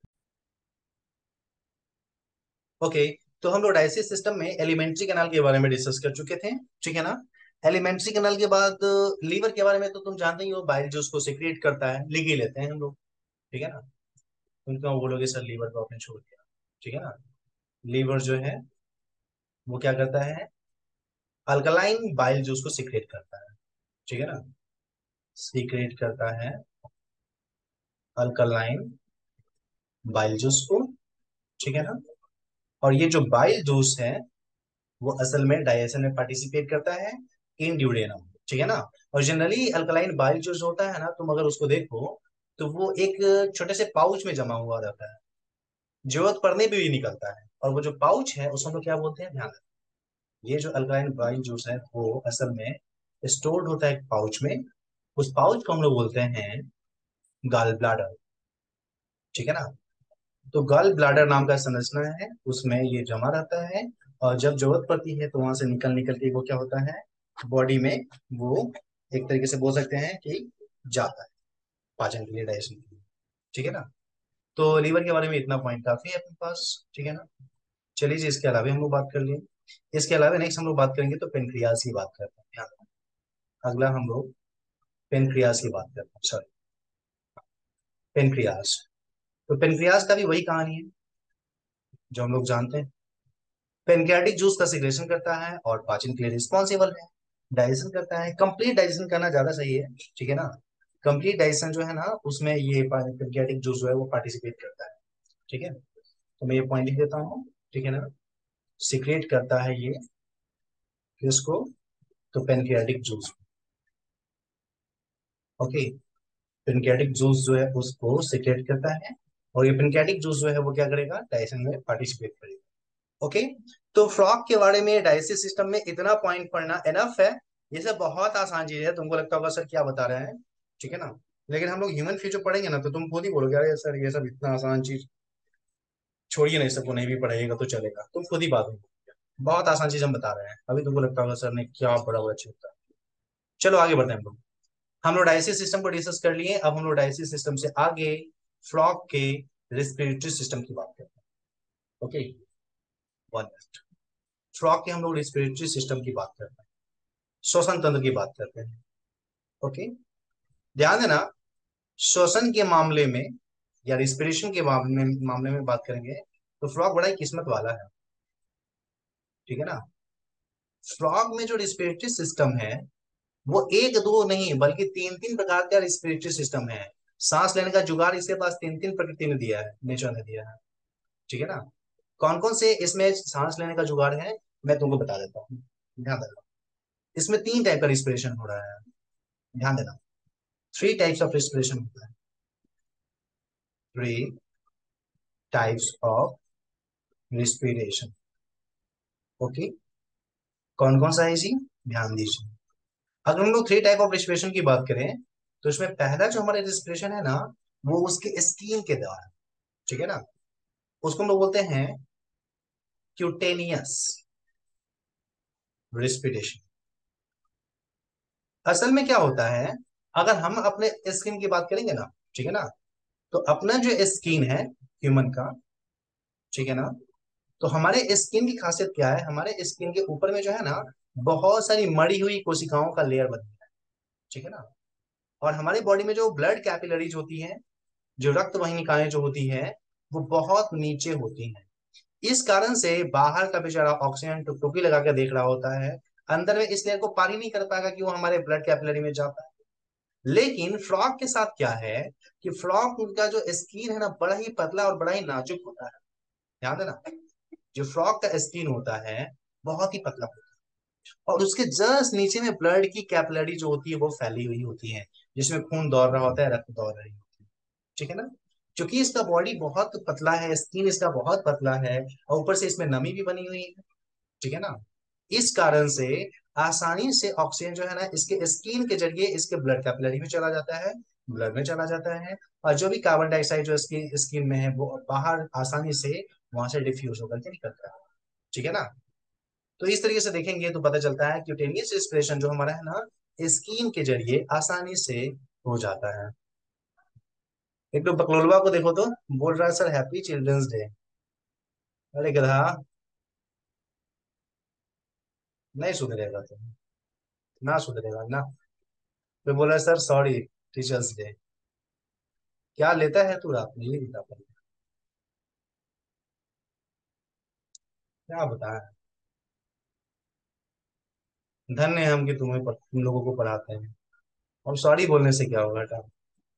ओके, तो हम लोग डाइजेस्टिव सिस्टम में एलिमेंट्री कैनाल के बारे में डिस्कस कर चुके थे, ठीक है ना। एलिमेंट्री कैनाल के बाद लीवर के बारे में तो तुम जानते ही हो, बाइल जो उसको सिक्रिएट करता है, लिख ही लेते हैं हम लोग, ठीक है ना। तुम क्यों बोलोगे सर लीवर को आपने छोड़ दिया, ठीक है ना। लीवर जो है वो क्या करता है, अल्कलाइन बाइल जूस को सिक्रेट करता है, ठीक है ना, सीक्रेट करता है अल्कलाइन बाइल जूस को, ठीक है ना। और ये जो बाइल जूस है वो असल में डाइजेशन में पार्टिसिपेट करता है इन ड्यूडेनम, ठीक है ना। और जनरली अल्कलाइन बाइल जूस होता है ना, तुम अगर उसको देखो तो वो एक छोटे से पाउच में जमा हुआ रहता है, जरूरत पड़ने पे भी निकलता है, और वो जो पाउच है उसको हम लोग क्या बोलते हैं, ध्यान रखो। ये जो अल्कलाइन बाइल जूस है वो असल में स्टोर्ड होता है एक पाउच में, उस पाउच को हम लोग बोलते हैं गाल ब्लाडर, ठीक है ना। तो गॉल ब्लाडर नाम का संरचना है, उसमें ये जमा रहता है, और जब जरूरत पड़ती है तो वहां से निकल निकल के वो क्या होता है, बॉडी में वो एक तरीके से बोल सकते हैं कि जाता है पाचन के लिए, डाइजेशन के लिए, ठीक है ना। तो लीवर के बारे में इतना पॉइंट काफी है अपने पास, ठीक है ना। चलिए जी, इसके अलावा हम लोग बात कर लिए, इसके अलावा नेक्स्ट हम लोग बात करेंगे तो पेनक्रियाज की बात करते हैं, ध्यान रखना। अगला हम लोग पेनक्रियाज की बात करते हैं, सॉरी, पेनक्रियाज। तो पेनक्रियाज का भी वही कहानी है जो हम लोग जानते हैं। पेनक्रियाटिक जूस का सिक्रेशन करता है और पाचन के लिए रिस्पॉन्सिबल है, डाइजेशन करता है, कंप्लीट डाइजेशन करना ज्यादा सही है, ठीक है ना। कंप्लीट डाइजेशन जो है ना उसमें ये पेनक्रियाटिक जूस जो है वो पार्टिसिपेट करता है, ठीक है। तो मैं ये पॉइंट लिख देता हूँ, ठीक है ना। सिक्रेट करता है ये किसको, तो pancreatic juice, okay. Pancreatic juice जो है उसको सिक्रेट करता है, और ये पेनक्रियाटिक जूस जो है वो क्या करेगा, डाइजेशन में पार्टिसिपेट करेगा, ओके। तो फ्रॉग के बारे में डाइजेस्टिव सिस्टम में इतना पॉइंट पढ़ना एनफ है। ये सब बहुत आसान चीज है, तुमको लगता होगा सर क्या बता रहे हैं, ठीक है ना। लेकिन हम लोग ह्यूमन फ्यूचर पढ़ेंगे ना तो तुम खुद ही बोलोगे अरे सर ये सब इतना आसान चीज, छोड़िए ना, इस सबको नहीं भी पढ़ाइएगा तो चलेगा, तुम खुद ही बात में बोलोगे। बहुत आसान चीज हम बता रहे हैं, अभी तुमको लगता होगा सर ने क्या बड़ा बड़ा चीज बताया। चलो आगे बढ़ते हैं हम लोग डाइजेस्टिव सिस्टम को डिस्कस कर लिए, अब हम लोग डाइजेस्टिव सिस्टम से आगे फ्रॉग के रेस्पिरेटरी सिस्टम की बात करते हैं, ओके। One minute. फ्रॉग के हम लोग रेस्पिरेटरी सिस्टम की बात करते हैं, श्वसन तंत्र की बात करते हैं, ओके। ध्यान देना, श्वसन के मामले में या रिस्पिरेशन के मामले में बात करेंगे तो फ्रॉग बड़ा ही किस्मत वाला है, ठीक है ना। फ्रॉग में जो रिस्पिरेटरी सिस्टम है वो एक दो नहीं बल्कि तीन तीन प्रकार का रिस्पिरेटरी सिस्टम है। सांस लेने का जुगाड़ इसके पास तीन तीन प्रकृति ने दिया है, नेचर ने दिया है, ठीक है ना। कौन कौन से इसमें सांस लेने का जुगाड़ है, मैं तुमको बता देता हूँ, ध्यान देना। इसमें तीन टाइप का रिस्पिरेशन हो रहा है, ध्यान देना। थ्री टाइप्स ऑफ रिस्पिरेशन होता है, three types of respiration, okay. कौन कौन सा है जी, ध्यान दीजिए। अगर हम लोग थ्री टाइप ऑफ रिस्पिरेशन की बात करें तो इसमें पहला जो हमारा रिस्पिरेशन है ना वो उसके स्किन के द्वारा, ठीक है ना, उसको हम लोग बोलते हैं क्यूटेनियस रिस्पिरेशन। असल में क्या होता है, अगर हम अपने स्किन की बात करेंगे ना, ठीक है ना, तो अपना जो स्किन है ह्यूमन का, ठीक है ना, तो हमारे स्किन की खासियत क्या है, हमारे स्किन के ऊपर में जो है ना बहुत सारी मड़ी हुई कोशिकाओं का लेयर बनता है, ठीक है ना। और हमारी बॉडी में जो ब्लड कैपिलरीज होती हैं, जो रक्त वाहिनिकाएं जो होती हैं वो बहुत नीचे होती हैं। इस कारण से बाहर का बेचारा ऑक्सीजन टुकटुकी लगा के देख रहा होता है, अंदर में इस लेयर को पार ही नहीं कर पाएगा कि वो हमारे ब्लड कैपिलरी में जा पाए। लेकिन फ्रॉग के साथ क्या है कि फ्रॉग का जो स्किन है ना बड़ा ही पतला और बड़ा ही नाजुक होता है, ध्यान देना। जो फ्रॉग का स्किन होता है बहुत ही पतला होता है, और उसके जस्ट नीचे में ब्लड की कैपिलरी जो होती है वो फैली हुई होती है, जिसमें खून दौड़ रहा होता है, रक्त दौड़ रही होती है, ठीक है ना। क्योंकि इसका बॉडी बहुत पतला है, स्किन इसका बहुत पतला है, और ऊपर से इसमें नमी भी बनी हुई है, ठीक है ना। इस कारण से आसानी से ऑक्सीजन जो है ना इसके स्किन के जरिए इसके ब्लड कैपिलरी में चला जाता है, ब्लड में चला जाता है, और जो भी कार्बन डाइऑक्साइड जो इसकी स्किन में है वो बाहर आसानी से वहां से डिफ्यूज होकर के निकलता है। ठीक है ना। तो इस तरीके से देखेंगे तो पता चलता है क्यूटेनियस रिस्पिरेशन जो हमारा है ना स्किन के जरिए आसानी से हो जाता है। एक तो बकलोलवा को देखो तो बोल रहा है सर हैप्पी चिल्ड्रंस डे। अरे गधा, नहीं सुधरेगा तो, ना सुधरेगा ना। तो बोल रहा है सर सॉरी टीचर्स डे। क्या लेता है तू रात में, ये बता पर क्या बताया। धन्य है हम कि तुम्हें तुम लोगों को पढ़ाते हैं। और सॉरी बोलने से क्या होगा बेटा।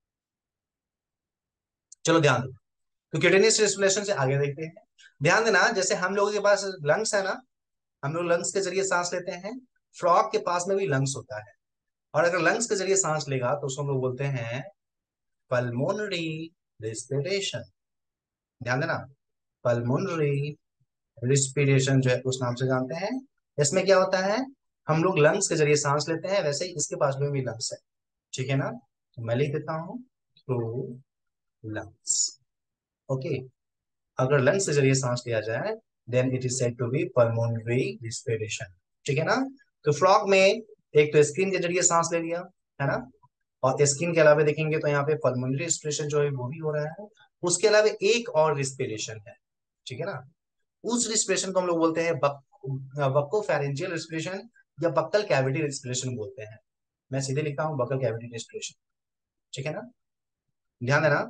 चलो ध्यान दो। तो क्यूटेनियस रेस्पिरेशन से आगे देखते हैं। ध्यान देना जैसे हम लोगों के पास लंग्स है ना, हम लोग लंग्स के जरिए सांस लेते हैं। फ्रॉग के पास में भी लंग्स होता है, और अगर लंग्स के जरिए सांस लेगा तो उसको हम लोग बोलते हैं पल्मोनरी रेस्पिरेशन। ध्यान देना, पल्मोनरी रिस्पिरेशन जो है उस नाम से जानते हैं। इसमें क्या होता है, हम लोग लंग्स के जरिए सांस लेते हैं, वैसे ही इसके पास में भी लंग्स है। ठीक है ना, तो मैं लिख देता हूं थ्रू लंग्स। ओके, अगर लंग्स के जरिए सांस लिया जाए then it is said to be pulmonary respiration. ठीक है ना। तो फ्रॉग में एक तो स्किन के जरिए सांस ले लिया, है ना, और स्किन के अलावा देखेंगे तो यहाँ पे पल्मोनरी रिस्पिरेशन जो है वो भी हो रहा है। उसके अलावा एक और रिस्पिरेशन है, ठीक है ना, उस रिस्पिरेशन को हम लोग बोलते हैं बक्को फेरेंजियल रिस्पिरेशन या बक्कल कैविटी रिस्पिरेशन बोलते हैं। मैं सीधे लिखता हूँ बक्कल कैविटी रिस्पिरेशन। ठीक है ना, ध्यान देना,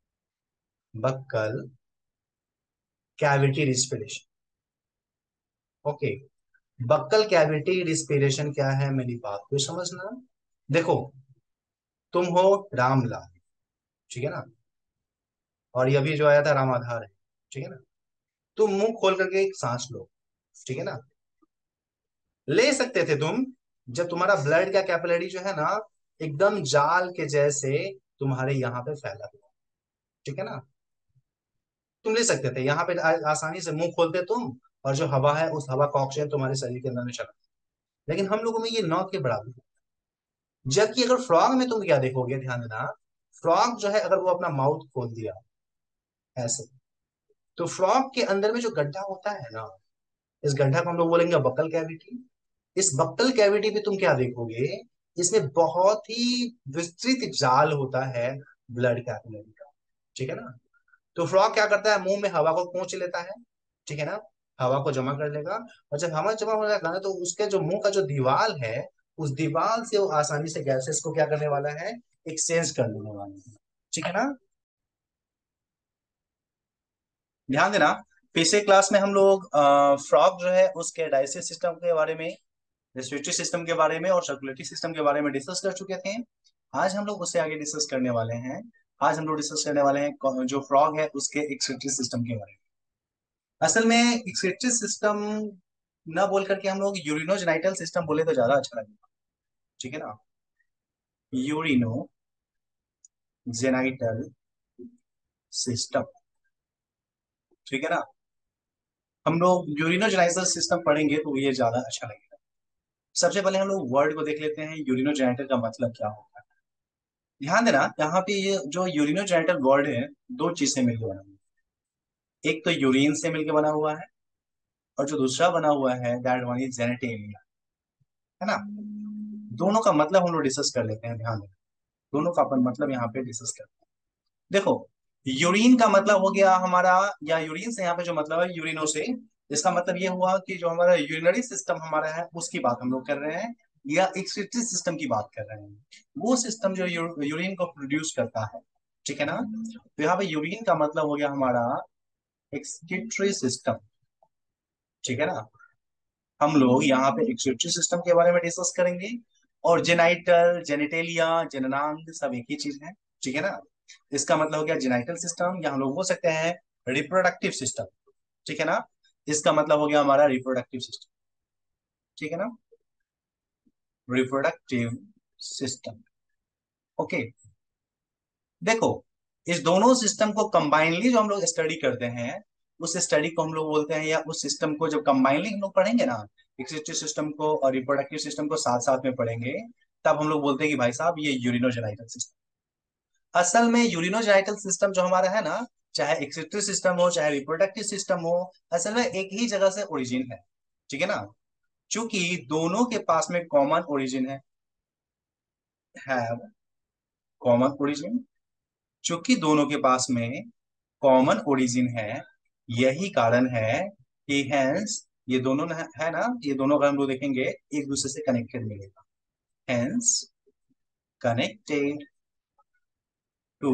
buccal cavity respiration. Okay, buccal cavity respiration क्या है मेरी बात को समझना। देखो, तुम हो रामलाल, ठीक है ना, और ये अभी जो आया था रामाधार है, ठीक है ना। तुम मुंह खोल करके एक सांस लो, ठीक है ना, ले सकते थे तुम जब तुम्हारा ब्लड का कैपिलरी जो है ना एकदम जाल के जैसे तुम्हारे यहाँ पे फैला हुआ, ठीक है ना, तुम ले सकते थे यहाँ पे आसानी से मुंह खोलते तुम, और जो हवा है उस हवा का ऑक्सीजन तुम्हारे शरीर के अंदर में चला। लेकिन हम लोगों में ये नौ के बराबर है। जबकि अगर फ्रॉग में तुम क्या देखोगे, ध्यान देना, फ्रॉग जो है अगर वो अपना माउथ खोल दिया ऐसे, तो फ्रॉग के अंदर में जो गड्ढा होता है ना, इस गड्ढा को हम लोग बोलेंगे बक्कल कैविटी। इस बक्कल कैविटी पे तुम क्या देखोगे, इसमें बहुत ही विस्तृत जाल होता है ब्लड कैपिलरी का। ठीक है ना। तो फ्रॉग क्या करता है, मुंह में हवा को पोंछ लेता है, ठीक है ना, हवा को जमा कर लेगा, और जब हवा जमा हो जाएगा ना तो उसके जो मुंह का जो दीवार है उस दीवार से वो आसानी से गैसेस को क्या करने वाला है, एक्सचेंज कर लेने वाला है। ठीक है ना। ध्यान देना, पिछले क्लास में हम लोग फ्रॉग जो है उसके डाइजेस्टिव सिस्टम के बारे में, रेस्पिरेटरी सिस्टम के बारे में और सर्कुलेटरी सिस्टम के बारे में डिस्कस कर चुके थे। आज हम लोग उससे आगे डिस्कस करने वाले हैं। आज हम लोग डिस्कस करने वाले हैं जो फ्रॉग है उसके एक्सक्रीटरी सिस्टम के बारे में। असल में एक्सक्रीटरी सिस्टम ना बोल करके हम लोग यूरिनोजेनाइटल सिस्टम बोले तो ज्यादा अच्छा लगेगा। ठीक है ना, यूरिनो जेनाइटल सिस्टम। ठीक है ना, हम लोग यूरिनोजेनाइटल सिस्टम पढ़ेंगे तो ये ज्यादा अच्छा लगेगा। सबसे पहले हम लोग वर्ड को देख लेते हैं, यूरिनोजेनाइटल का मतलब क्या होता है। ध्यान देना, यहाँ पे ये जो यूरिनोजेनिटल वर्ड है दो चीज से मिलकर बना हुआ है। एक तो यूरिन से मिलकर बना हुआ है, और जो दूसरा बना हुआ है दैट वन इज जेनेटेलिया, है ना। दोनों का मतलब हम लोग डिस्कस कर लेते हैं, ध्यान देना, दोनों का अपन मतलब यहाँ पे डिस्कस करते हैं। देखो, यूरिन का मतलब हो गया हमारा, या यूरिन से यहाँ पे जो मतलब है यूरिनो से, इसका मतलब ये हुआ कि जो हमारा यूरिनरी सिस्टम हमारा है उसकी बात हम लोग कर रहे हैं, या एक्सक्रीटरी सिस्टम की बात कर रहे हैं, वो सिस्टम जो यूरिन को प्रोड्यूस करता है। ठीक है ना, तो यहाँ पे यूरिन का मतलब हो गया हमारा एक्सक्रीटरी सिस्टम। ठीक है ना, हम लोग यहाँ पे एक्सक्रीटरी सिस्टम के बारे में डिस्कस करेंगे, और जेनाइटल जेनेटेलिया जननांग सब एक ही चीज है। ठीक है ना, इसका मतलब हो गया जेनाइटल सिस्टम, या हम लोग बोल सकते हैं रिप्रोडक्टिव सिस्टम। ठीक है ना, इसका मतलब हो गया हमारा रिप्रोडक्टिव सिस्टम। ठीक है ना, रिप्रोडक्टिव सिस्टम। ओके, देखो, इस दोनों सिस्टम को कंबाइनली जो हम लोग स्टडी करते हैं उस स्टडी को हम लोग बोलते हैं, या उस सिस्टम को जब कंबाइनली हम लोग पढ़ेंगे ना एक्सक्रीटरी सिस्टम को और रिप्रोडक्टिव सिस्टम को साथ साथ में पढ़ेंगे, तब हम लोग बोलते हैं कि भाई साहब ये यूरिनोजेनाइटल सिस्टम। असल में यूरिनोजेनाइटल सिस्टम जो हमारा है ना, चाहे एक्सक्रीटरी सिस्टम हो चाहे रिप्रोडक्टिव सिस्टम हो, असल में एक ही जगह से ओरिजिन है, ठीक है ना। चूंकि दोनों के पास में कॉमन ओरिजिन है कॉमन ओरिजिन, चूंकि दोनों के पास में कॉमन ओरिजिन है, यही कारण है कि हेंस ये दोनों है ना, ये दोनों अगर हम लोग देखेंगे एक दूसरे से कनेक्टेड मिलेगा, hence connected to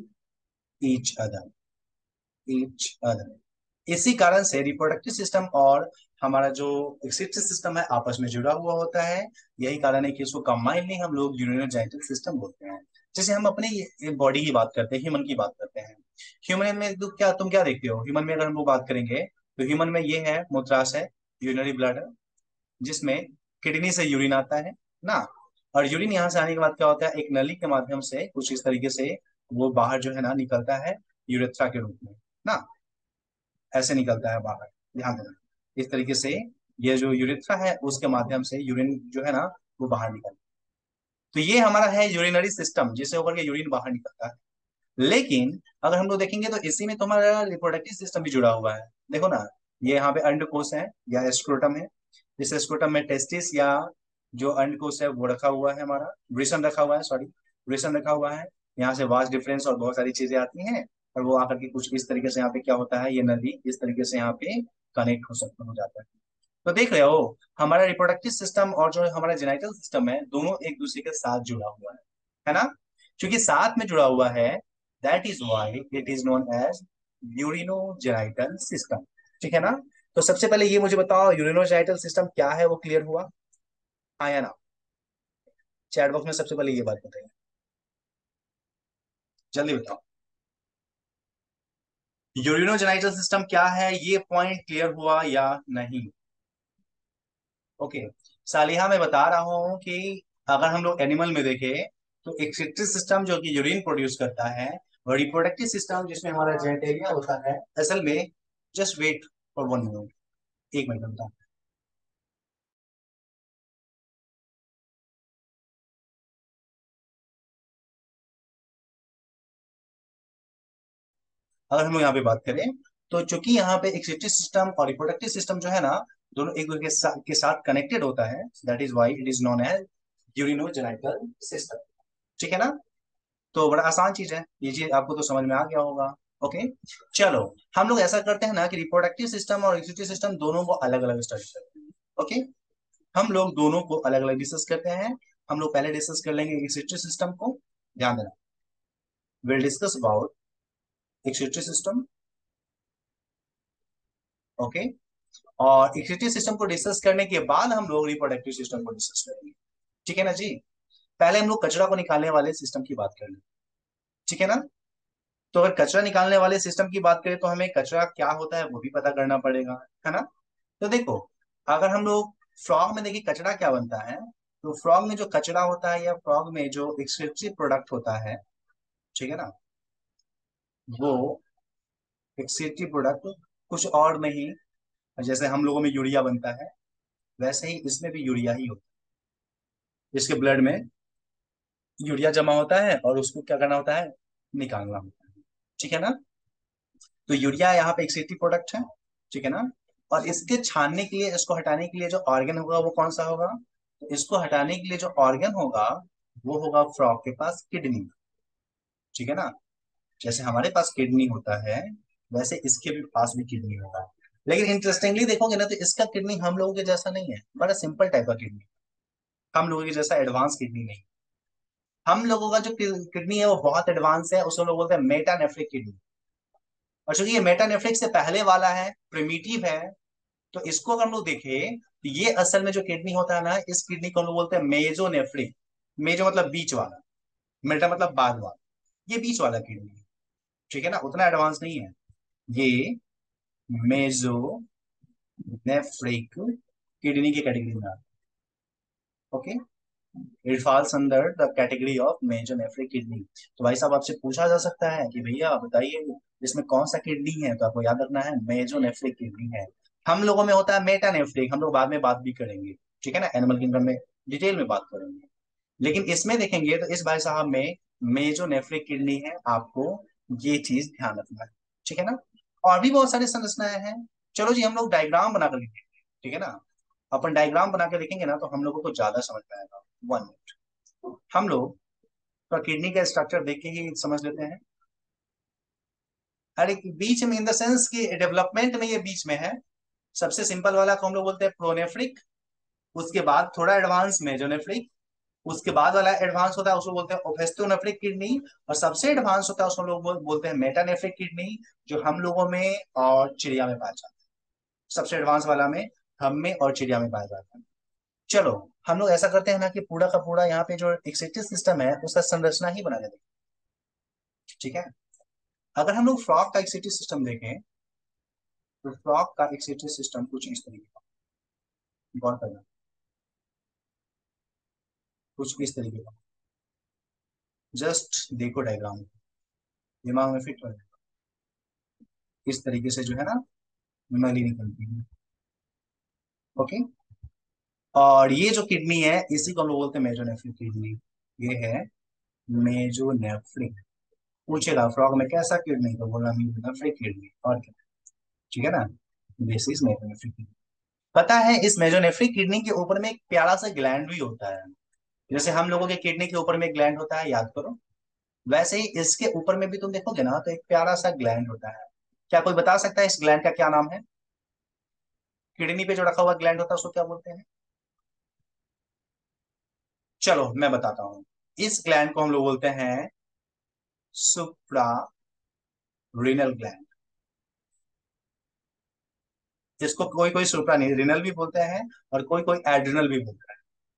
each other, each other. इसी कारण से रिप्रोडक्टिव सिस्टम और हमारा जो एक्सक्रीटरी सिस्टम है आपस में जुड़ा हुआ होता है। यही कारण है कि इसको कंबाइनली हम लोग यूरिनोजेनिटल सिस्टम बोलते हैं। जैसे हम अपने बॉडी की बात करते हैं, ह्यूमन की बात करते हैं, ह्यूमन में तुम क्या देखते हो, ह्यूमन में अगर हम लोग बात करेंगे तो ह्यूमन में ये है मूत्राशय, यूरिनरी ब्लैडर, जिसमें किडनी से यूरिन आता है ना। और यूरिन यहाँ से आने के बाद क्या होता है, एक नली के माध्यम से कुछ इस तरीके से वो बाहर जो है ना निकलता है यूरेथ्रा के रूप में ना, ऐसे निकलता है बाहर, ध्यान देना। इस तरीके से ये जो यूरेथ्रा है उसके माध्यम से यूरिन जो है ना वो बाहर निकलता है। तो ये हमारा है यूरिनरी सिस्टम, जिससे होकर के यूरिन बाहर निकलता है। लेकिन अगर हम लोग देखेंगे तो इसी में तो हमारा रिप्रोडक्टिव सिस्टम भी जुड़ा हुआ है। देखो ना, ये यहाँ पे अंडकोश है या स्क्रोटम है, इस स्क्रोटम में टेस्टिस या जो अंडकोश है वो रखा हुआ है, हमारा वृषण रखा हुआ है, सॉरी वृषण रखा हुआ है। यहाँ से वास्ट डिफरेंस और बहुत सारी चीजें आती हैं, और वो आकर के कुछ इस तरीके से यहाँ पे क्या होता है, ये नदी इस तरीके से यहाँ पे कनेक्ट हो जाता है। तो देख रहे हो, हमारा रिप्रोडक्टिव सिस्टम और जो हमारा जेनाइटल सिस्टम है दोनों एक दूसरे के साथ जुड़ा हुआ है ना। क्योंकि साथ में जुड़ा हुआ है, that is why it is known as urinogenital system, ठीक है ना। तो सबसे पहले ये मुझे बताओ, यूरिनोजेनाइटल सिस्टम क्या है, वो क्लियर हुआ, हाँ या ना। चैट बॉक्स में सबसे पहले ये बात बताइए, जल्दी बताओ, यूरिनोजेनाइटल सिस्टम क्या है, ये पॉइंट क्लियर हुआ या नहीं। ओके, सालिहा मैं बता रहा हूं कि अगर हम लोग एनिमल में देखें तो एक्सक्रीटरी सिस्टम जो कि यूरिन प्रोड्यूस करता है, और रिप्रोडक्टिव सिस्टम जिसमें हमारा जेनेटेरिया होता है, असल में just wait for 1 minute, 1 minute बताओ। अगर हम लोग यहाँ पे बात करें तो चूंकि यहाँ पे एक्सक्रीटरी सिस्टम और रिप्रोडक्टिव सिस्टम जो है ना दोनों एक दूसरे के साथ कनेक्टेड होता है, that is why it is known as urinogenital system, ठीक है ना। तो बड़ा आसान चीज है, ये चीज आपको तो समझ में आ गया होगा। ओके, चलो हम लोग ऐसा करते हैं ना कि रिप्रोडक्टिव सिस्टम और एक्सक्रीटरी सिस्टम दोनों को अलग अलग स्टडी करते हैं। ओके, हम लोग दोनों को अलग अलग डिस्कस करते हैं। हम लोग पहले डिस्कस कर लेंगे एक्सक्रीटरी सिस्टम को, ध्यान देना, will discuss about excretory system. Okay, और एक्सक्रीटरी सिस्टम को डिस्कस करने के बाद हम लोग रिप्रोडक्टिव सिस्टम को डिस्कस करेंगे, ठीक है ना जी। पहले हम लोग कचरा को निकालने वाले सिस्टम की बात करेंगे, ठीक है ना। तो अगर कचरा निकालने वाले सिस्टम की बात करें तो हमें कचरा क्या होता है वो भी पता करना पड़ेगा, है ना। तो देखो, अगर हम लोग फ्रॉग में देखिए कचरा क्या बनता है, तो फ्रॉग में जो कचरा होता है या फ्रॉग में जो एक्सक्रीटरी प्रोडक्ट होता है, ठीक है ना, वो एक्सक्रीटरी प्रोडक्ट कुछ और नहीं, जैसे हम लोगों में यूरिया बनता है वैसे ही इसमें भी यूरिया ही होता है। इसके ब्लड में यूरिया जमा होता है और उसको क्या करना होता है, निकालना होता है, ठीक है ना। तो यूरिया यहाँ पे एक्सक्रीटरी प्रोडक्ट है, ठीक है ना। और इसके छानने के लिए, इसको हटाने के लिए जो ऑर्गन होगा वो कौन सा होगा, तो इसको हटाने के लिए जो ऑर्गन होगा वो होगा फ्रॉग के पास किडनी, ठीक है ना। जैसे हमारे पास किडनी होता है वैसे इसके भी पास भी किडनी होगा। लेकिन इंटरेस्टिंगली देखोगे ना तो इसका किडनी हम लोगों के जैसा नहीं है, बड़ा सिंपल टाइप का किडनी, हम लोगों के जैसा एडवांस किडनी नहीं। हम लोगों का जो किडनी है वो बहुत एडवांस है, उसको लोग बोलते हैं मेटानेफ्रिक किडनी। और चूंकि ये मेटानेफ्रिक से पहले वाला है, प्रिमिटिव है, तो इसको अगर हम लोग देखें तो ये असल में जो किडनी होता है ना, इस किडनी को हम लोग बोलते हैं मेजोनेफ्रिक। मेजो मतलब बीच वाला, मेटा मतलब बाद वाला, ये बीच वाला किडनी है, ठीक है ना, उतना एडवांस नहीं है ये। मेजोनेफ्रिक किडनी की कैटेगरी में आता है। Okay, it falls under the category of mesonephric kidney. तो भाई साहब आपसे पूछा जा सकता है कि भैया बताइए इसमें कौन सा किडनी है, तो आपको याद रखना है मेजोनेफ्रिक किडनी है। हम लोगों में होता है मेटानेफ्रिक, हम लोग बाद में बात भी करेंगे, ठीक है ना, एनिमल किंगडम में डिटेल में बात करेंगे। लेकिन इसमें देखेंगे तो इस भाई साहब में मेजोनेफ्रिक किडनी है, आपको ये चीज ध्यान रखना है, ठीक है ना। और भी बहुत सारी संरचनाएं हैं। चलो जी, हम लोग डायग्राम बनाकर लिखेंगे, ठीक है ना। अपन डायग्राम बना के लिखेंगे ना तो हम लोगों को ज्यादा समझ में आएगा। 1 मिनट, हम लोग तो किडनी का स्ट्रक्चर देख के ही समझ लेते हैं। अरे बीच में इन द सेंस कि डेवलपमेंट में ये बीच में है। सबसे सिंपल वाला को हम लोग बोलते हैं प्रोनेफ्रिक, उसके बाद थोड़ा एडवांस मेजोनेफ्रिक, उसके बाद वाला एडवांस होता है उसको बोलते हैं ओफेस्टोनेफ्रिक किडनी, और सबसे एडवांस होता है उसको लोग बोलते हैं मेटानेफ्रिक किडनी, जो हम लोगों में और चिड़िया में पाया जाता है। सबसे एडवांस वाला में हम में और चिड़िया में पाया जाता है। चलो, हम लोग ऐसा करते हैं ना कि पूरा का पूरा यहाँ पे जो एक्सेटिव सिस्टम है उसका संरचना ही बना के देखें, ठीक है। अगर हम लोग फ्रॉग का एक्सेटिव सिस्टम देखें तो फ्रॉग का एक्सेटिव सिस्टम कुछ इस तरीके का, गौर करना, कुछ इस तरीके का। जस्ट देखो डायग्राम, दिमाग में फिट कर, इस तरीके से जो है ना नली निकलती है। ओके। और ये जो किडनी है इसी को हम लोग बोलते हैं मेजोनेफ्रिक किडनी। ये है मेजोनेफ्रिक। पूछेगा फ्रॉग में कैसा किडनी, तो बोलना मेजोनेफ्रिक किडनी, और क्या, ठीक है ना। This is mesonephric kidney. पता है इस मेजोनेफ्रिक किडनी के ऊपर में एक प्यारा सा ग्लैंड भी होता है। जैसे हम लोगों के किडनी के ऊपर में ग्लैंड होता है, याद करो, वैसे ही इसके ऊपर में भी तुम देखोगे ना तो एक प्यारा सा ग्लैंड होता है। क्या कोई बता सकता है इस ग्लैंड का क्या नाम है? किडनी पे जो रखा हुआ ग्लैंड होता है उसको क्या बोलते हैं? चलो मैं बताता हूँ। इस ग्लैंड को हम लोग बोलते हैं सुप्रा रिनल ग्लैंड। इसको कोई कोई सुप्रा रिनल भी बोलते हैं और कोई कोई एड्रिनल भी बोलता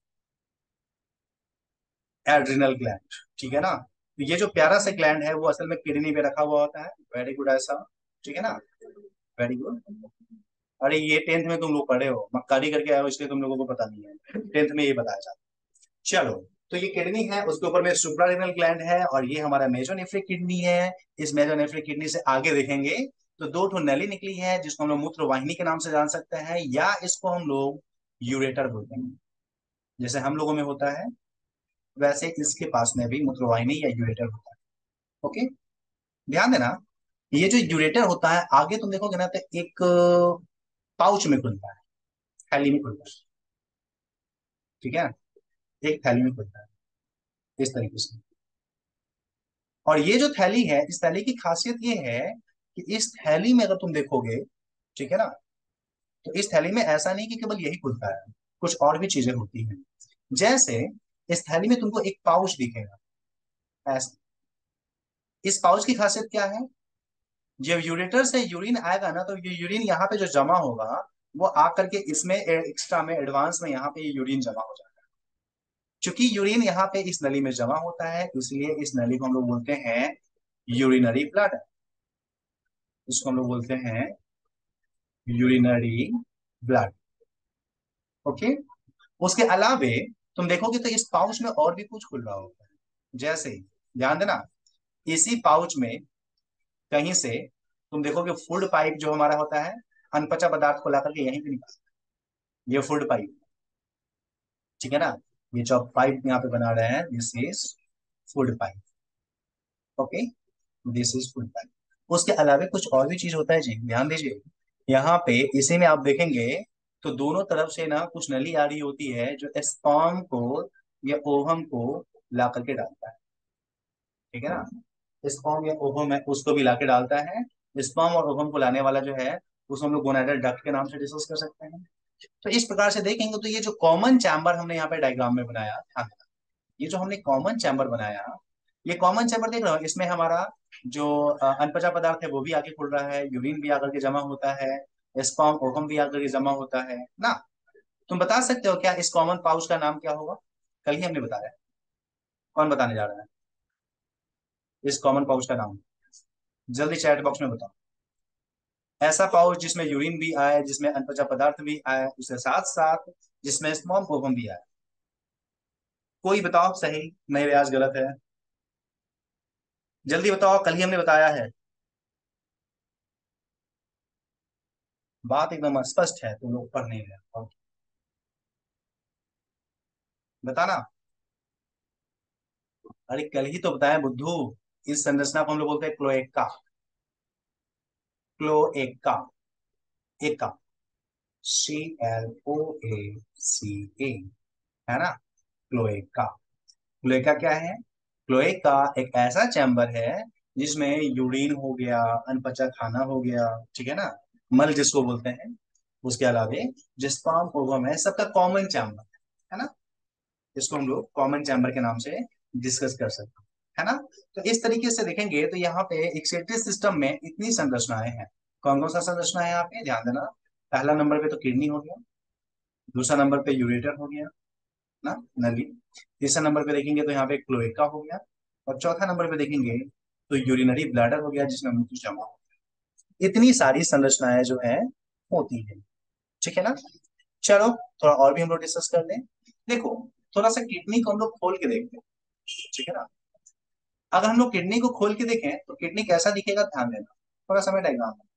है, एड्रिनल ग्लैंड, ठीक है ना। तो ये जो प्यारा सा ग्लैंड है वो असल में किडनी पे रखा हुआ होता है। वेरी गुड ऐसा, ठीक है ना, वेरी गुड। अरे ये 10th में तुम लोग पढ़े हो, मक्कारी करके आए हो इसलिए तुम लोगों को पता नहीं है, 10th में ये बताया जाता है। चलो, तो ये किडनी है, उसके ऊपर में सुप्रारेनल ग्लैंड है, और ये हमारा मेजोनेफ्रिक किडनी है। इस मेजोनेफ्रिक किडनी से आगे देखेंगे तो दो ठो नली निकली है जिसको हम लोग मूत्र वाहिनी के नाम से जान सकते हैं, या इसको हम लोग यूरेटर बोलते हैं। जैसे हम लोगों में होता है वैसे इसके पास में भी मूत्रवाहिनी या यूरेटर होता है। ओके, ध्यान देना। ये जो यूरेटर होता है आगे तुम देखोगे ना तो एक पाउच में खुलता है, थैली में खुलता है, ठीक है, एक थैली में खुलता है इस तरीके से। और ये जो थैली है इस थैली की खासियत ये है कि इस थैली में अगर तुम देखोगे, ठीक है ना, तो इस थैली में ऐसा नहीं कि केवल यही खुलता है, कुछ और भी चीजें होती हैं। जैसे इस थैली में तुमको एक पाउच दिखेगा ऐसा। इस पाउच की खासियत क्या है? जब यूरेटर से यूरिन आएगा ना तो ये यूरिन यहाँ पे जो जमा होगा वो आकर के इसमें एक्स्ट्रा में एडवांस में यहाँ पे ये यूरिन जमा हो जाएगा। क्योंकि यूरिन यहाँ पे इस नली में जमा होता है इसलिए इस नली को हम लोग बोलते हैं यूरिनरी ब्लड। इसको हम लोग बोलते हैं यूरिनरी ब्लड। ओके। उसके अलावे तुम देखोगे तो इस पाउच में और भी कुछ खुल रहा होता है। जैसे, ध्यान देना, इसी पाउच में कहीं से तुम देखोगे फूड पाइप जो हमारा होता है, अनपचा पदार्थ को ला करके यहीं पे निकालता है, ये फूड पाइप, ठीक है ना। ये जो पाइप यहाँ पे बना रहे हैं this is food pipe. Okay, this is food pipe. उसके अलावा कुछ और भी चीज होता है जी, ध्यान दीजिए। यहाँ पे इसी में आप देखेंगे तो दोनों तरफ से ना कुछ नली आ रही होती है जो स्पर्म को या ओवम को ला करके डालता है, ठीक है ना। स्पर्म या ओवम है उसको भी लाके डालता है। स्पर्म और ओवम को लाने वाला जो है उसको हम लोग गोनाडल डक्ट के नाम से डिस्कस कर सकते हैं। तो इस प्रकार से देखेंगे तो ये जो कॉमन चैम्बर हमने यहाँ पे डायग्राम में बनाया, हाँ, ये जो हमने कॉमन चैम्बर बनाया, ये कॉमन चैम्बर देख रहे हो, इसमें हमारा जो अनपचा पदार्थ है वो भी आगे खुल रहा है, यूरिन भी आकर के जमा होता है, स्पर्म ओवम भी आकर के जमा होता है ना। तुम बता सकते हो क्या इस कॉमन पाउच का नाम क्या होगा? कल ही हमने बताया। कौन बताने जा रहा है इस कॉमन पाउच का नाम? जल्दी चैट बॉक्स में बताओ। ऐसा पाउच जिसमें यूरिन भी आए, जिसमें अनपचा पदार्थ भी आए, उसके साथ साथ जिसमें स्पर्म ओवम भी आए। कोई बताओ सही, नहीं रियाज गलत है, जल्दी बताओ, कल ही हमने बताया है। बात एकदम स्पष्ट है, तुम लोग पढ़ नहीं रहे हो। बताना। अरे कल ही तो बताया बुद्धू, इस संरचना को हम लोग बोलते हैं क्लोएका। क्लोएका। एका। CLOACA, है ना। क्लोएका। क्लोएका क्या है? क्लोएका एक ऐसा चैम्बर है जिसमें यूरिन हो गया, अनपचा खाना हो गया, ठीक है ना, मल जिसको बोलते हैं, उसके अलावे जिस्पाम ओवम है, सबका कॉमन चैम्बर है ना। इसको हम लोग कॉमन चैम्बर के नाम से डिस्कस कर सकते हैं, है ना। तो इस तरीके से देखेंगे तो यहाँ पे एक्सक्रीटरी सिस्टम में इतनी संरचनाएं हैं। कौन कौन सा संरचना है यहाँ पे ध्यान देना। पहला नंबर पे तो किडनी हो गया, दूसरा नंबर पे यूरेटर हो गया ना, नली। तीसरा नंबर पे देखेंगे तो यहाँ पे क्लोएका हो गया, और चौथा नंबर पे देखेंगे तो यूरिनरी ब्लैडर हो गया जिसमें मूत्र जमा हो गया। इतनी सारी संरचनाएं जो है होती है, ठीक है ना। चलो थोड़ा और भी हम लोग डिस्कस कर लें। देखो, थोड़ा सा किडनी को हम लोग खोल के देखते हैं, ठीक है ना। अगर हम लोग किडनी को खोल के देखें तो किडनी कैसा दिखेगा, ध्यान देना। थोड़ा समय डायग्राम में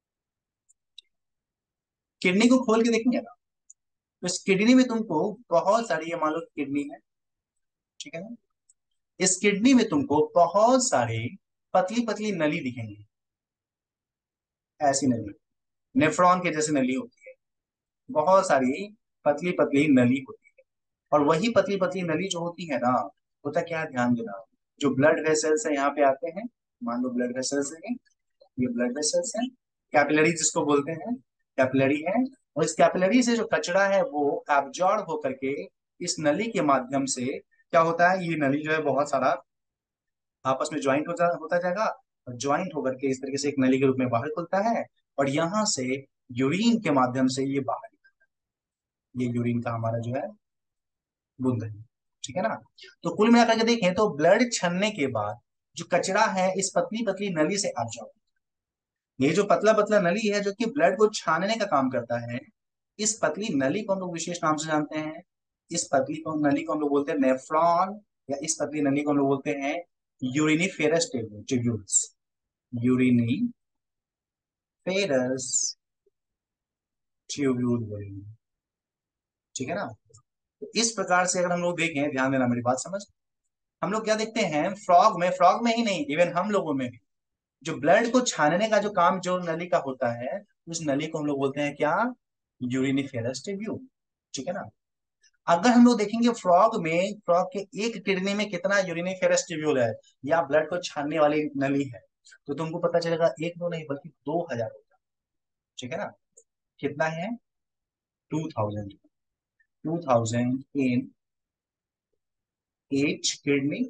किडनी को खोल के देखेंगे ना, तो इस किडनी में तुमको बहुत सारी, ये मान लो किडनी है, ठीक है ना। इस किडनी में तुमको बहुत सारी पतली पतली नली दिखेंगी, ऐसी नली, नेफ्रॉन के जैसे नली होती है, बहुत सारी पतली पतली नली होती है। और वही पतली पतली नली जो होती है ना, होता क्या है, ध्यान देना। जो ब्लड वेसल्स है यहाँ पे आते हैं, मान लो ब्लड वेसल्स है, ये ब्लड वेसल्स है, कैपिलरी जिसको बोलते हैं, कैपिलरी है। और इस कैपिलरी से जो कचरा है वो एब्जॉर्ब होकर के इस नली के माध्यम से क्या होता है, ये नली जो है बहुत सारा आपस में ज्वाइंट होता जाएगा, और ज्वाइंट होकर के इस तरीके से एक नली के रूप में बाहर खुलता है। और यहाँ से यूरिन के माध्यम से ये बाहर, ये यूरिन का हमारा जो है बूंद है, ठीक है ना। तो कुल मिलाकर के देखें तो ब्लड छनने के बाद जो कचरा है इस पतली पतली नली से एब्जॉर्ब, ये जो पतला पतला नली है जो कि ब्लड को छानने का काम करता है, इस पतली नली को हम लोग विशेष नाम से जानते हैं। इस पतली को नली को हम लोग बोलते हैं नेफ्रॉन, या इस पतली नली को हम लोग बोलते हैं यूरिनिफेरस ट्यूब्यूल्स। यूरिनिफेरस ट्यूब्यूल बोलेंगे, ठीक है ना। तो इस प्रकार से अगर हम लोग देखें, ध्यान देना मेरी बात समझ, हम लोग क्या देखते हैं फ्रॉग में ही नहीं, इवन हम लोगों में भी जो ब्लड को छानने का जो काम जो नली का होता है, उस नली को हम लोग बोलते हैं क्या, यूरिनिफेरस ट्यूब्यूल, ठीक है ना। अगर हम लोग देखेंगे फ्रॉग के एक किडनी में कितना यूरिनिफेरस ट्यूब्यूल है, या ब्लड को छानने वाली नली है, तो तुमको पता चलेगा एक दो नहीं बल्कि 2000 होगा, ठीक है ना। कितना है, 2000। 2000 इन एच किडनी,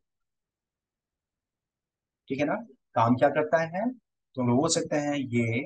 ठीक है ना। काम क्या करता है, तो हम लोग बोल सकते हैं ये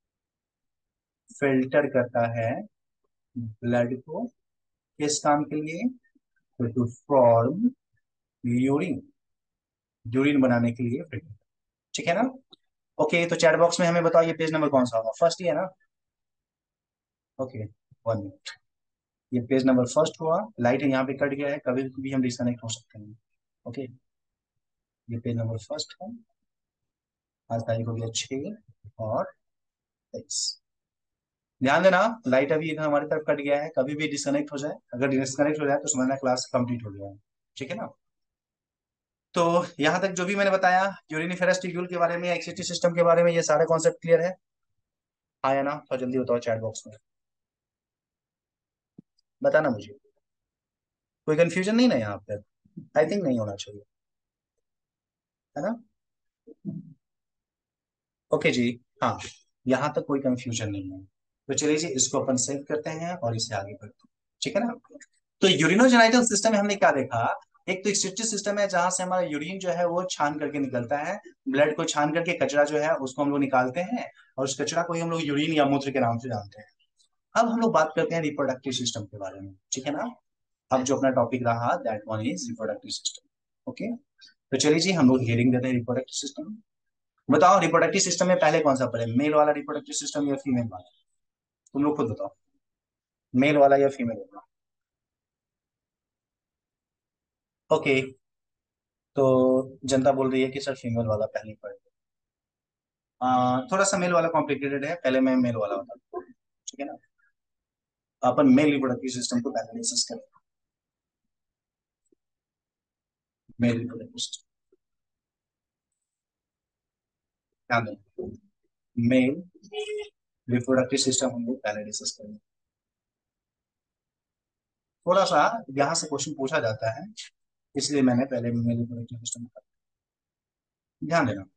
फिल्टर करता है ब्लड को, किस काम के लिए, टू फॉर्म यूरिन, यूरिन बनाने के लिए फिल्टर, ठीक है ना। ओके, तो चैट बॉक्स में हमें बताओ ये पेज नंबर कौन सा होगा, फर्स्ट ही है ना। ओके, 1 मिनट, ये पेज नंबर फर्स्ट हुआ। लाइट यहाँ पे कट गया है, कभी भी हम डिस्कनेक्ट हो सकते हैं। ओके, ये पेज नंबर फर्स्ट है। आज तारीख हो गया 6 और 23। ध्यान देना, लाइट अभी इधर हमारी तरफ कट गया है, कभी भी डिस्कनेक्ट हो जाए, अगर डिस्कनेक्ट हो जाए तो समझना क्लास कंप्लीट हो गया है, ठीक है ना। तो यहाँ तक जो भी मैंने बताया यूरिनिफेरस ट्यूब्यूल के बारे में, एक्सिटी सिस्टम के बारे में, ये सारे कॉन्सेप्ट क्लियर है। हाँ या ना, तो जल्दी बताओ चैट बॉक्स में, बताना मुझे। कोई कंफ्यूजन नहीं ना यहाँ पे, आई थिंक नहीं होना चाहिए, है ना। ओके जी। हाँ, यहाँ तक कोई कंफ्यूजन नहीं है। तो चलिए जी, इसको अपन सेव करते हैं और इसे आगे बढ़ते हैं, ठीक है ना। तो यूरिनोजेनाइटल सिस्टम में हमने क्या देखा, एक तो एक्सक्रीटरी सिस्टम है जहां से हमारा यूरिन जो है वो छान करके निकलता है, ब्लड को छान करके कचरा जो है उसको हम लोग निकालते हैं, और उस कचरा को ही हम लोग यूरिन या मूत्र के नाम से जानते हैं। अब हम लोग बात करते हैं रिप्रोडक्टिव सिस्टम के बारे में, ठीक है ना। अब जो अपना टॉपिक रहा that one is reproductive system. Okay, तो चलिए जी, हम लोग हियरिंग देते हैं रिप्रोडक्टिव सिस्टम। बताओ रिप्रोडक्टिव सिस्टम में पहले कौन सा पढ़े, मेल वाला रिप्रोडक्टिव सिस्टम या फीमेल वाला, तुम लोग खुद बताओ, मेल वाला या फीमेल वाला। ओके, तो जनता बोल रही है कि सर फीमेल वाला पहले पढ़े। थोड़ा सा मेल वाला कॉम्प्लिकेटेड है, पहले मैं मेल वाला बता। अपन मेल रिप्रोडक्टिव सिस्टम को पहले डिस्कस करें। मेल रिप्रोडक्टिव सिस्टम, ध्यान दें, मेल रिप्रोडक्टिव सिस्टम हम लोग पहले डिस्कस करेंगे। थोड़ा सा यहाँ से क्वेश्चन पूछा जाता है, इसलिए मैंने पहले मेल रिप्रोडक्टिव सिस्टम का ध्यान देना,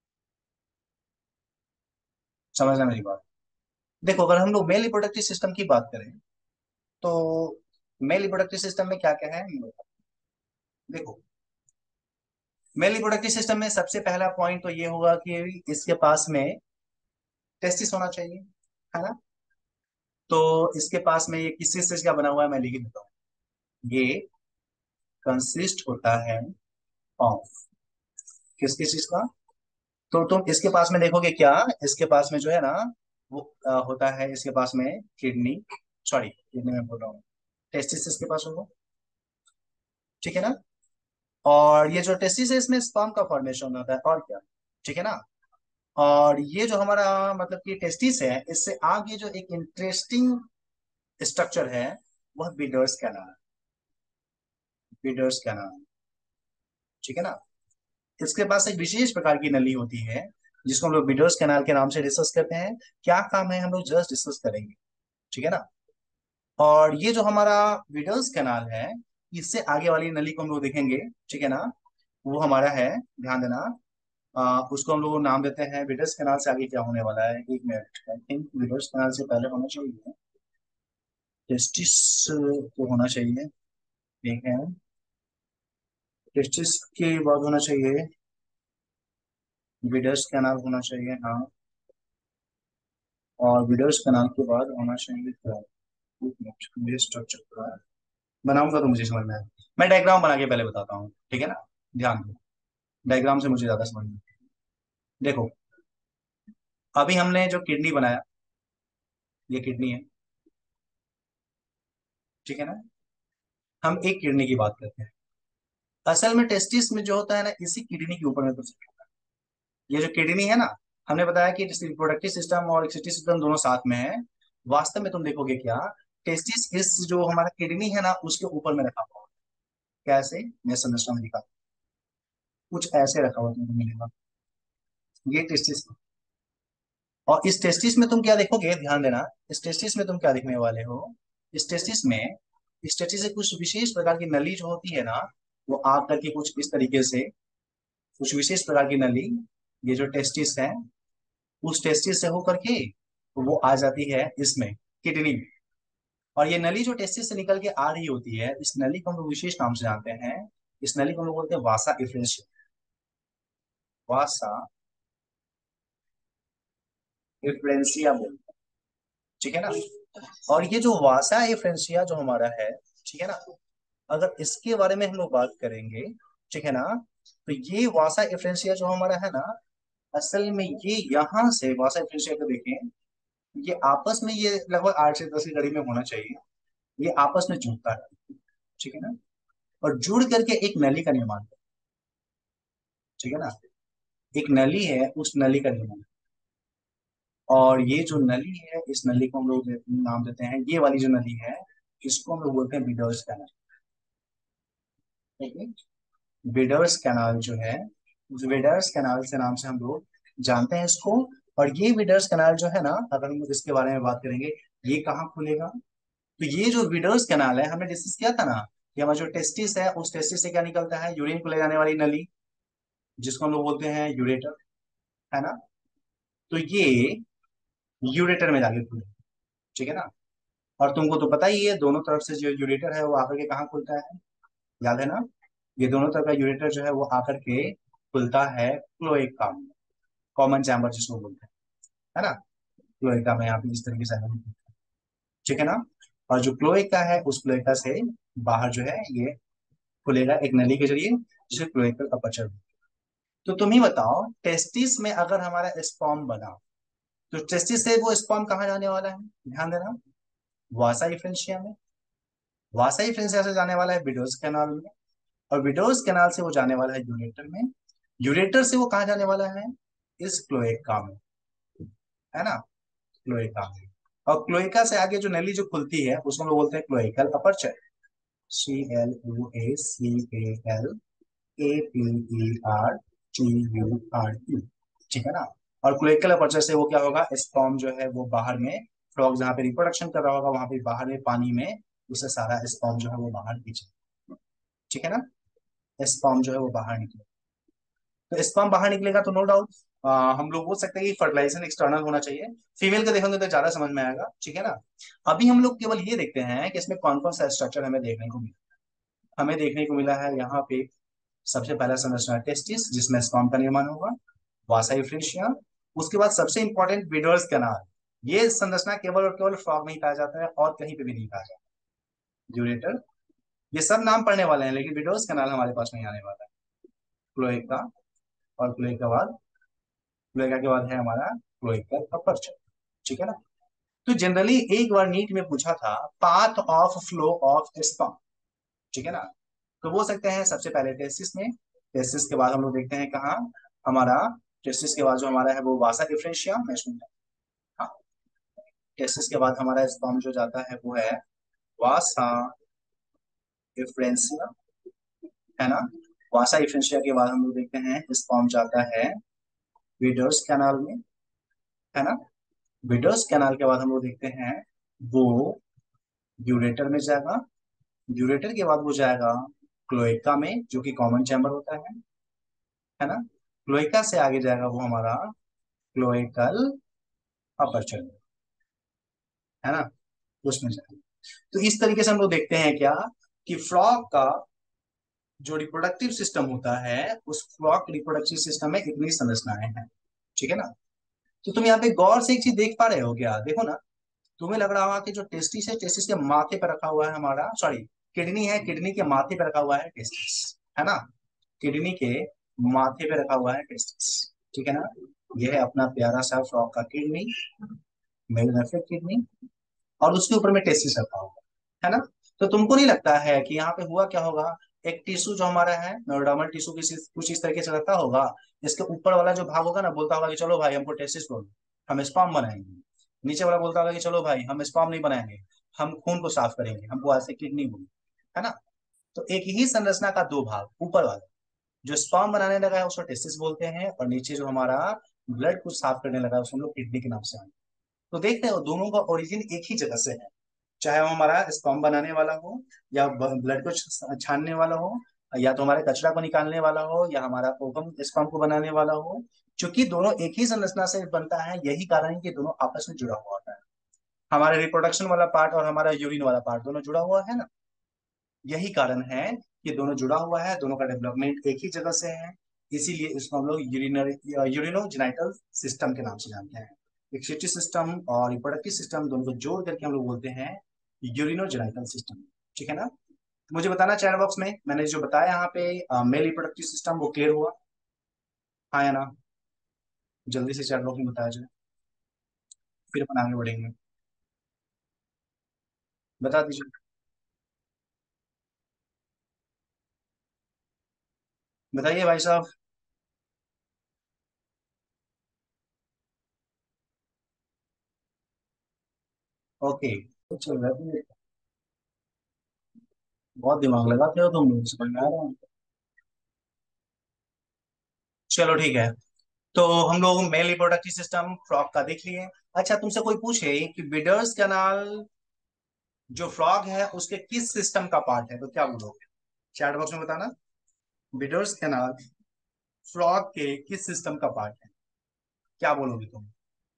समझना मेरी बात। देखो, अगर हम लोग मेल रिप्रोडक्टिव सिस्टम की बात करें तो मेल रिप्रोडक्टिव सिस्टम में क्या क्या है। देखो, मेल रिप्रोडक्टिव सिस्टम में सबसे पहला पॉइंट तो ये होगा कि इसके पास में टेस्टिस होना चाहिए, है ना। तो इसके पास में ये किस चीज का बना हुआ है मैं लिख देता हूँ। ये कंसिस्ट होता है ऑफ किस किस चीज का। तो तुम इसके पास में देखोगे क्या, इसके पास में जो है ना वो होता है इसके पास में किडनी, सॉरी किडनी में बोल रहा हूँ, टेस्टिस इसके पास होगा, ठीक है ना। और ये जो टेस्टिस है इसमें स्पर्म का फॉर्मेशन होता है, और क्या, ठीक है ना। और ये जो हमारा मतलब कि टेस्टिस है, इससे आगे जो एक इंटरेस्टिंग स्ट्रक्चर है वह बिडर्स कैनाल, बिडर्स कैनाल, ठीक है ना। इसके पास एक विशेष प्रकार की नली होती है जिसको हम लोग बिडर्स कैनाल के नाम से डिस्कस करते हैं। क्या काम है हम लोग जस्ट डिस्कस करेंगे, ठीक है ना। और ये जो हमारा विडर्स कैनाल है, इससे आगे वाली नली को हम लोग देखेंगे, ठीक है ना। वो हमारा है, ध्यान देना, उसको हम लोग नाम देते हैं विडर्स कैनाल से आगे क्या होने वाला है, एक मिनट, आई थिंक विडर्स कैनाल से पहले होना चाहिए टेस्टिस, को होना चाहिए, ठीक है। टेस्टिस के बाद होना चाहिए विडर्स कैनाल होना चाहिए, हाँ। और विडर्स कैनाल के बाद होना चाहिए क्या, एक मिनट, मुझे स्ट्रक्चर पूरा बनाऊंगा तो मुझे समझ में आएगा। मैं डायग्राम बना के पहले बताता हूँ, ठीक है ना। ध्यान दो, डायग्राम से मुझे ज्यादा समझ में आता है। देखो, अभी हमने जो किडनी बनाया, ये किडनी है, ठीक है ना। हम एक किडनी की बात करते हैं। असल में टेस्टिस में जो होता है ना, इसी किडनी के ऊपर में कुछ, ये जो किडनी है ना, हमने बताया कि रिप्रोडक्टिव सिस्टम और एक्सक्रीटिव सिस्टम दोनों साथ में है। वास्तव में तुम देखोगे क्या, टेस्टिस इस जो हमारा किडनी है ना उसके ऊपर में रखा हुआ है। कैसे, मैं समझता हूँ, दिखा, कुछ ऐसे रखा हुआ तुमको मिलेगा, ये टेस्टिस। और इस टेस्टिस में तुम क्या देखोगे, ध्यान देना, इस टेस्टिस में तुम क्या देखने वाले हो। इस टेस्टिस में, इस टेस्टिस से कुछ विशेष प्रकार की नली जो होती है ना, वो आग करके कुछ इस तरीके से, कुछ विशेष प्रकार की नली, ये जो टेस्टिस है, उस टेस्टिस से होकर के वो आ जाती है इसमें, किडनी में। और ये नली जो टेस्टिस से निकल के आ रही होती है, इस नली को हम लोग विशेष नाम से जानते हैं। इस नली को हम लोग बोलते हैं वासा इफ्रेंशिया, वासा इफ्रेंशिया बोलते हैं, ठीक है ना। और ये जो वासा एफ्रेंसिया जो हमारा है, ठीक है ना, अगर इसके बारे में हम लोग बात करेंगे, ठीक है ना, तो ये वासा एफ्रेंसिया जो हमारा है ना, असल में ये यहाँ से वासा एफ्रेंसिया को देखें, ये आपस में ये लगभग 8 से 10 की कड़ी में होना चाहिए। ये आपस में जुड़ता है, ठीक है ना, और जुड़ करके एक नली का निर्माण करता है, ठीक है ना। एक नली है, उस नली का निर्माण, और ये जो नली है, इस नली को हम लोग नाम देते हैं, ये वाली जो नली है इसको हम लोग बोलते हैं बिडर्स कैनाल, ठीक है। विडर्स कैनाल जो है, उस विडर्स कैनाल से नाम से हम लोग जानते हैं इसको। और ये विडर्स कैनाल जो है ना, अगर हम इसके बारे में बात करेंगे, ये कहाँ खुलेगा। तो ये जो विडर्स कैनाल है, हमने डिस्कस किया था ना कि हमारा जो टेस्टिस है, उस टेस्टिस से क्या निकलता है, यूरिन को ले जाने वाली नली, जिसको हम लोग बोलते हैं यूरेटर, है ना। तो ये यूरेटर में जाके खुले, ठीक है ना। और तुमको तो पता ही है, दोनों तरफ से जो यूरेटर है वो आकर के कहाँ खुलता है, याद है ना। ये दोनों तरफ का यूरेटर जो है वो आकर के खुलता है क्लोएका में, कॉमन चैम्बर जिसको बोलते हैं, है ना। क्लोएका में यहाँ पे इस तरीके से है, ठीक है ना। और जो क्लोएका है, उस क्लोएका से बाहर जो है ये खुलेगा एक नली के जरिए, जिसे क्लोएकल अपर्चर। तो तुम ही बताओ, टेस्टिस में अगर हमारा स्पर्म बना, तो टेस्टिस से वो स्पर्म कहाँ जाने वाला है, ध्यान देना, वासा इफ्रेंशिया में। वासा इफ्रेंशिया से जाने वाला है विडोज कैनाल में, और विडोज कैनाल से वो जाने वाला है यूरेटर में। यूरेटर से वो कहाँ जाने वाला है, इस क्लोएका में, है ना, क्लोएका में। और क्लोएका से आगे जो नली जो खुलती है उसको हम लोग बोलते हैं क्लोएकल अपर्चर। CLOACAL APERTURE, ठीक है ना। और क्लोएकल अपर्चर से वो क्या होगा, स्पर्म जो है वो बाहर में, फ्रॉग जहाँ पे रिप्रोडक्शन कर रहा होगा वहां पे बाहर में पानी में उसे सारा स्पर्म जो है वो बाहर खींचे, ठीक है ना। स्पर्म जो है वो बाहर निकले, तो स्पर्म बाहर निकलेगा तो नो डाउट हम लोग बोल सकते हैं कि फर्टिलाइजेशन एक्सटर्नल होना चाहिए। फीमेल का देखेंगे तो ज्यादा समझ में आएगा, ठीक है ना। अभी हम लोग केवल ये देखते हैं कि इसमें कौन कौन सा स्ट्रक्चर हमें देखने को मिला। हमें देखने को मिला है यहाँ पे सबसे पहला संरचना टेस्टिस जिसमें स्पर्म का निर्माण होगा, वासा यूफ्रेशिया, उसके बाद सबसे इंपॉर्टेंट विडर्स कैनाल। ये संरचना केवल और केवल फ्रॉग में ही पाया जाता है और कहीं पे भी नहीं पाया जाता। ड्यूरेटर, ये सब नाम पढ़ने वाले हैं लेकिन विडर्स कैनाल हमारे पास नहीं आने वाला है। क्लोएका, और क्लोएका के बाद है हमारा क्लोएकल अपर्चर, ठीक है ना। तो जनरली एक बार नीट में पूछा था path of flow of sperm, ठीक है ना। तो बोल सकते हैं सबसे पहले टेस्टिस में, टेस्टिस के बाद हम लोग देखते हैं कहाँ हमारा, टेस्टिस के बाद जो हमारा है वो वासा डिफरेंशिया में सुनता हाँ, टेस्टिस के बाद हमारा स्पर्म जो जाता है वो है वासा डिफरेंशिया, है ना। वासा डिफरेंशिया के बाद हम लोग देखते हैं स्पर्म जाता है विडर्स कैनाल में, है ना। विडर्स कैनाल के बाद हम लोग देखते हैं वो यूरेटर में जाएगा, यूरेटर के बाद वो जाएगा क्लोएका में जो कि कॉमन चैम्बर होता है ना। क्लोएका से आगे जाएगा वो हमारा क्लोएकल अपर्चर, है ना, उसमें जाएगा। तो इस तरीके से हम लोग देखते हैं क्या कि फ्रॉग का जो रिप्रोडक्टिव सिस्टम होता है उस फ्रॉग रिप्रोडक्टिव सिस्टम में इतनी संरचनाएं हैं, ठीक है ना। तो तुम यहाँ पे गौर से एक चीज देख पा रहे हो क्या, देखो ना, तुम्हें लग रहा होगा कि जो टेस्टिस है टेस्टिस के माथे पर रखा हुआ है हमारा, सॉरी, किडनी है, किडनी के माथे पर रखा हुआ है टेस्टिस, है ना। किडनी के माथे पे रखा हुआ है टेस्टिस, ठीक है ना। यह है अपना प्यारा सा फ्रॉक का किडनी, मेल नेफ्रिक किडनी, और उसके ऊपर में टेस्टिस रखा हुआ है ना। तो तुमको नहीं लगता है कि यहाँ पे हुआ क्या होगा, एक टिश्यू जो हमारा है नोडर्मल टिश्यू कुछ इस तरीके से रहता होगा, इसके ऊपर वाला जो भाग होगा ना बोलता होगा कि चलो भाई हमको टेस्टिस बोलो, हम स्पर्म बनाएंगे। नीचे वाला बोलता होगा कि चलो भाई हम स्पर्म नहीं बनाएंगे, हम खून को साफ करेंगे, हमको ऐसे किडनी बोलो, है ना। तो एक ही संरचना का दो भाग, ऊपर वाला जो स्पर्म बनाने लगा है उसको टेस्टिस बोलते हैं, और नीचे जो हमारा ब्लड को साफ करने लगा है उसको हम लोग किडनी के नाम से आए। तो देखते हो दोनों का ओरिजिन एक ही जगह से है, चाहे वो हमारा स्पर्म बनाने वाला हो या ब्लड को छानने वाला हो, या तो हमारे कचरा को निकालने वाला हो या हमारा ओवम स्पर्म को बनाने वाला हो। क्योंकि दोनों एक ही संरचना से बनता है, यही कारण है कि दोनों आपस में जुड़ा हुआ होता है। हमारा रिप्रोडक्शन वाला पार्ट और हमारा यूरिन वाला पार्ट दोनों जुड़ा हुआ है ना, यही कारण है कि दोनों जुड़ा हुआ है, दोनों का डेवलपमेंट एक ही जगह से है। इसीलिए इसको हम लोग यूरिनोजेनिटल सिस्टम के नाम से जानते हैं। एक्सक्रीटरी सिस्टम और रिप्रोडक्टिव सिस्टम दोनों को जोड़ करके हम लोग बोलते हैं यूरिनोजेनिटल सिस्टम, ठीक है ना। मुझे बताना चैट बॉक्स में मैंने जो बताया यहाँ पे मेल रिप्रोडक्टिव सिस्टम वो क्लियर हुआ, हाँ या ना, जल्दी से चैट बॉक्स में बताया जाए, फिर अपन आगे बढ़ेंगे, बता दीजिए। बताइए भाई साहब। ओके, तो चल रहा है, बहुत दिमाग लगाते हो तुम, समझ में आ रहा है। चलो ठीक है, तो हम लोग मेल रिप्रोडक्टिव सिस्टम फ्रॉग का देख लिए। अच्छा तुमसे कोई पूछे कि बिडर्स कैनाल जो फ्रॉग है उसके किस सिस्टम का पार्ट है तो क्या बोलोगे, चैट बॉक्स में बताना। बिडर्स कैनाल फ्रॉग के किस सिस्टम का पार्ट है, क्या बोलोगे तुम,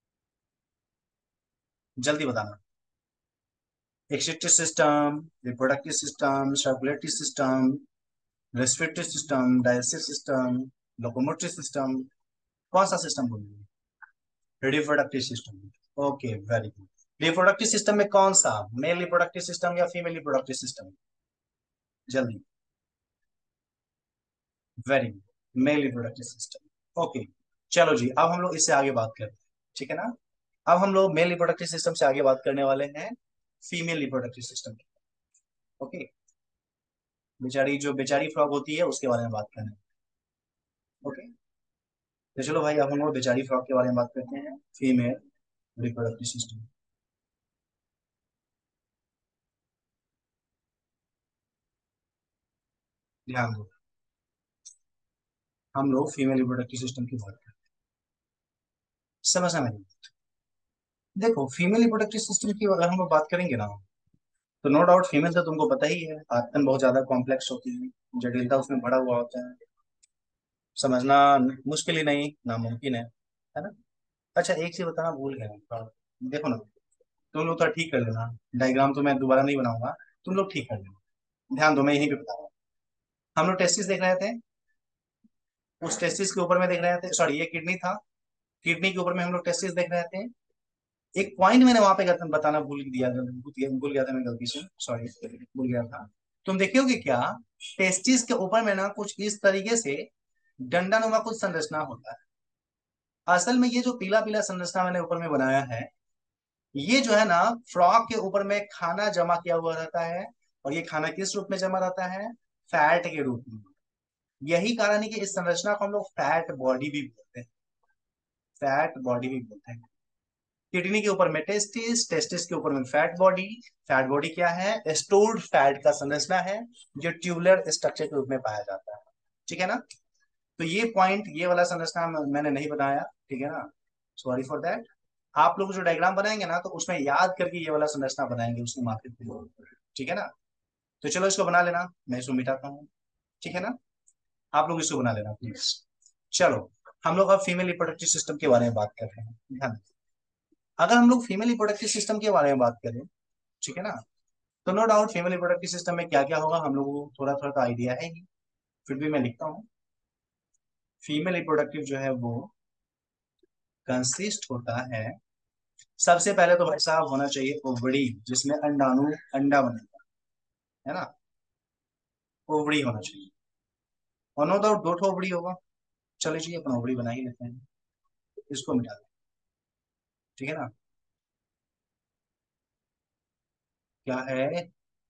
जल्दी बताना। Exceptive system, reproductive system, circulatory system, respiratory system, digestive system, locomotory system, कौन सा सिस्टम बोलोगे। Reproductive system, okay very good. Reproductive system में कौन सा, मेल रिप्रोडक्टिव सिस्टम या फीमेल रिप्रोडक्टिव सिस्टम, जल्दी। Very good, male reproductive system, okay. चलो जी अब हम लोग इससे आगे बात करते हैं, ठीक है ना। अब हम लोग मेल रिप्रोडक्टिव सिस्टम से आगे बात करने वाले हैं फीमेल रिप्रोडक्टिव सिस्टम की, ओके। बेचारी जो बेचारी फ्रॉग होती है उसके बारे में बात करना है, ओके। तो चलो भाई अब हम लोग बेचारी फ्रॉग के बारे में बात करते हैं, फीमेल रिप्रोडक्टिव सिस्टम। ध्यान दो, हम लोग फीमेल रिप्रोडक्टिव सिस्टम की बात करते हैं, समझना मेरी। देखो फीमेल रिप्रोडक्टिव सिस्टम की अगर हम लोग बात करेंगे ना, तो नो डाउट फीमेल तो तुमको पता ही है, आयतन बहुत ज्यादा कॉम्प्लेक्स होती है, जटिलता उसमें भरा हुआ होता है, समझना मुश्किल ही नहीं नामुमकिन है ना। अच्छा एक चीज बताना भूल गया मैं, देखो ना, तुम लोग तो ठीक कर लेना, डायग्राम तो मैं दोबारा नहीं बनाऊंगा, तुम लोग ठीक कर लेना। ध्यान दो, मैं यहीं पे बता रहा हूँ। हम लोग टेस्टिस देख रहे थे, उस टेस्टिस के ऊपर में देख रहे थे, सॉरी ये किडनी था, किडनी के ऊपर में हम लोग टेस्टिस देख रहे थे। एक पॉइंट मैंने वहां पे बताना भूल गया था मैं गलती से, सॉरी, भूल गया था। तुम देखोगे क्या, टेस्टिस के ऊपर में ना कुछ इस तरीके से डंडा नुमा कुछ संरचना होता है। असल में ये जो पीला पीला संरचना मैंने ऊपर में बनाया है, ये जो है ना, फ्रॉक के ऊपर में खाना जमा किया हुआ रहता है। और ये खाना किस रूप में जमा रहता है, फैट के रूप में। यही कारण है कि इस संरचना को हम लोग फैट बॉडी भी बोलते हैं, फैट बॉडी भी बोलते हैं। किडनी के ऊपर में टेस्टिस, टेस्टिस के ऊपर में फैट बॉडी। फैट बॉडी क्या है, स्टोर्ड फैट का संरचना है, जो ट्यूबुलर स्ट्रक्चर के रूप में पाया जाता है। ठीक है ना। तो ये पॉइंट, ये वाला संरचना मैंने नहीं बनाया, ठीक है ना, सॉरी फॉर दैट। आप लोग जो डायग्राम बनाएंगे ना, तो उसमें याद करके ये वाला संरचना बनाएंगे उसके माथे पे, ठीक है ना। तो चलो इसको बना लेना, मैं इसको मिटाता हूँ, ठीक है ना। आप लोग इसको बना लेना प्लीज। चलो, हम लोग अब फीमेल रिप्रोडक्टिव सिस्टम के बारे में बात कर रहे हैं, ध्यान दें। अगर हम लोग फीमेल रिप्रोडक्टिव सिस्टम के बारे में बात करें, ठीक है ना, तो no doubt female reproductive system में क्या क्या होगा हम लोगों को थोड़ा थोड़ा तो आइडिया है ही, फिर भी मैं लिखता हूँ। फीमेल रिप्रोडक्टिव जो है वो कंसिस्ट होता है, सबसे पहले तो भाई साहब होना चाहिए ओवरी, जिसमें अंडाणु अंडा बनेगा, है ना, ओवरी होना चाहिए। और नो डाउट दो ठो ओवरी होगा, चलिए जी अपन ओवरी बना ही लेते हैं, इसको मिटा दें, ठीक है ना। क्या है,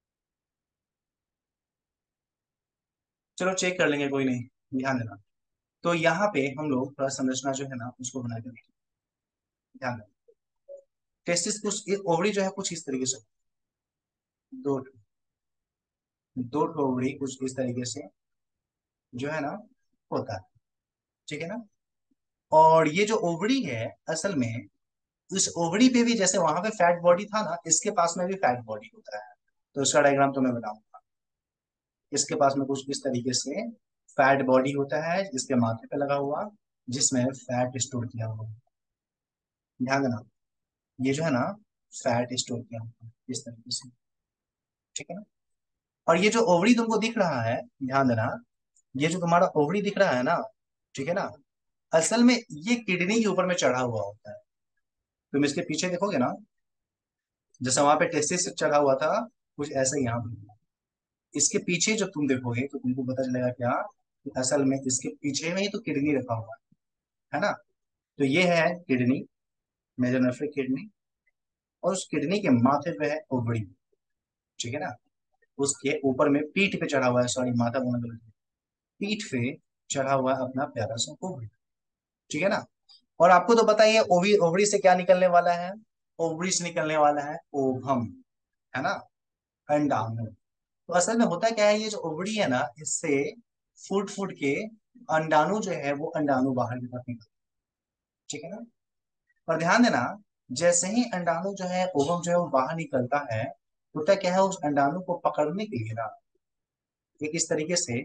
चलो चेक कर लेंगे, कोई नहीं, ध्यान देना। तो यहाँ पे हम लोग थोड़ा संरचना जो है ना उसको बना के देखें, ध्यान देना। टेस्टिस कुछ ओवरी जो है कुछ इस तरीके से, दो दो ठो ओवरी कुछ इस तरीके से जो है ना होता है, ठीक है ना। और ये जो ओवरी है, असल में इस ओवरी पे भी जैसे वहां पे फैट बॉडी था ना, इसके पास में भी फैट बॉडी होता है। तो इसका डायग्राम तो मैं बनाऊंगा, इसके पास में कुछ इस तरीके से फैट बॉडी होता है, इसके माथे पे लगा हुआ, जिसमें फैट स्टोर किया हुआ है। ध्यान देना, ये जो है ना फैट स्टोर किया हुआ है इस तरीके से, ठीक है ना। और ये जो ओवरी तुमको दिख रहा है, ध्यान देना, ये जो तुम्हारा ओवरी दिख रहा है ना, ठीक है ना, असल में ये किडनी के ऊपर में चढ़ा हुआ होता है। तुम इसके पीछे देखोगे ना, जैसे वहां पे टेस्टिस चढ़ा हुआ था, कुछ ऐसा ही यहाँ पे। इसके पीछे जो तुम देखोगे तो तुमको पता चलेगा क्या, कि असल में इसके पीछे में ही तो किडनी रखा हुआ है ना। तो ये है किडनी, मेजोनेफ्रिक किडनी। और उस किडनी के माथे पे है ओवरी, ठीक है ना। उसके ऊपर में पीठ पे चढ़ा हुआ है, सॉरी माथा बोलना गलत है। पीठ पे चढ़ा हुआ है अपना प्यारा सा ओवरी, ठीक है ना। और आपको तो पता ही है ओवरी, ओवरी से क्या निकलने वाला है, ओवरी से निकलने वाला है ओभम, है ना, अंडाणु। तो असल में होता क्या है, ये जो ओवरी है ना, इससे फूट फूट के अंडाणु जो है वो अंडाणु बाहर की तरफ निकलता है, ठीक है ना। और ध्यान देना, जैसे ही अंडाणु जो है ओवम जो है वो बाहर निकलता है, होता क्या है, उस अंडाणु को पकड़ने के लिए ना एक इस तरीके से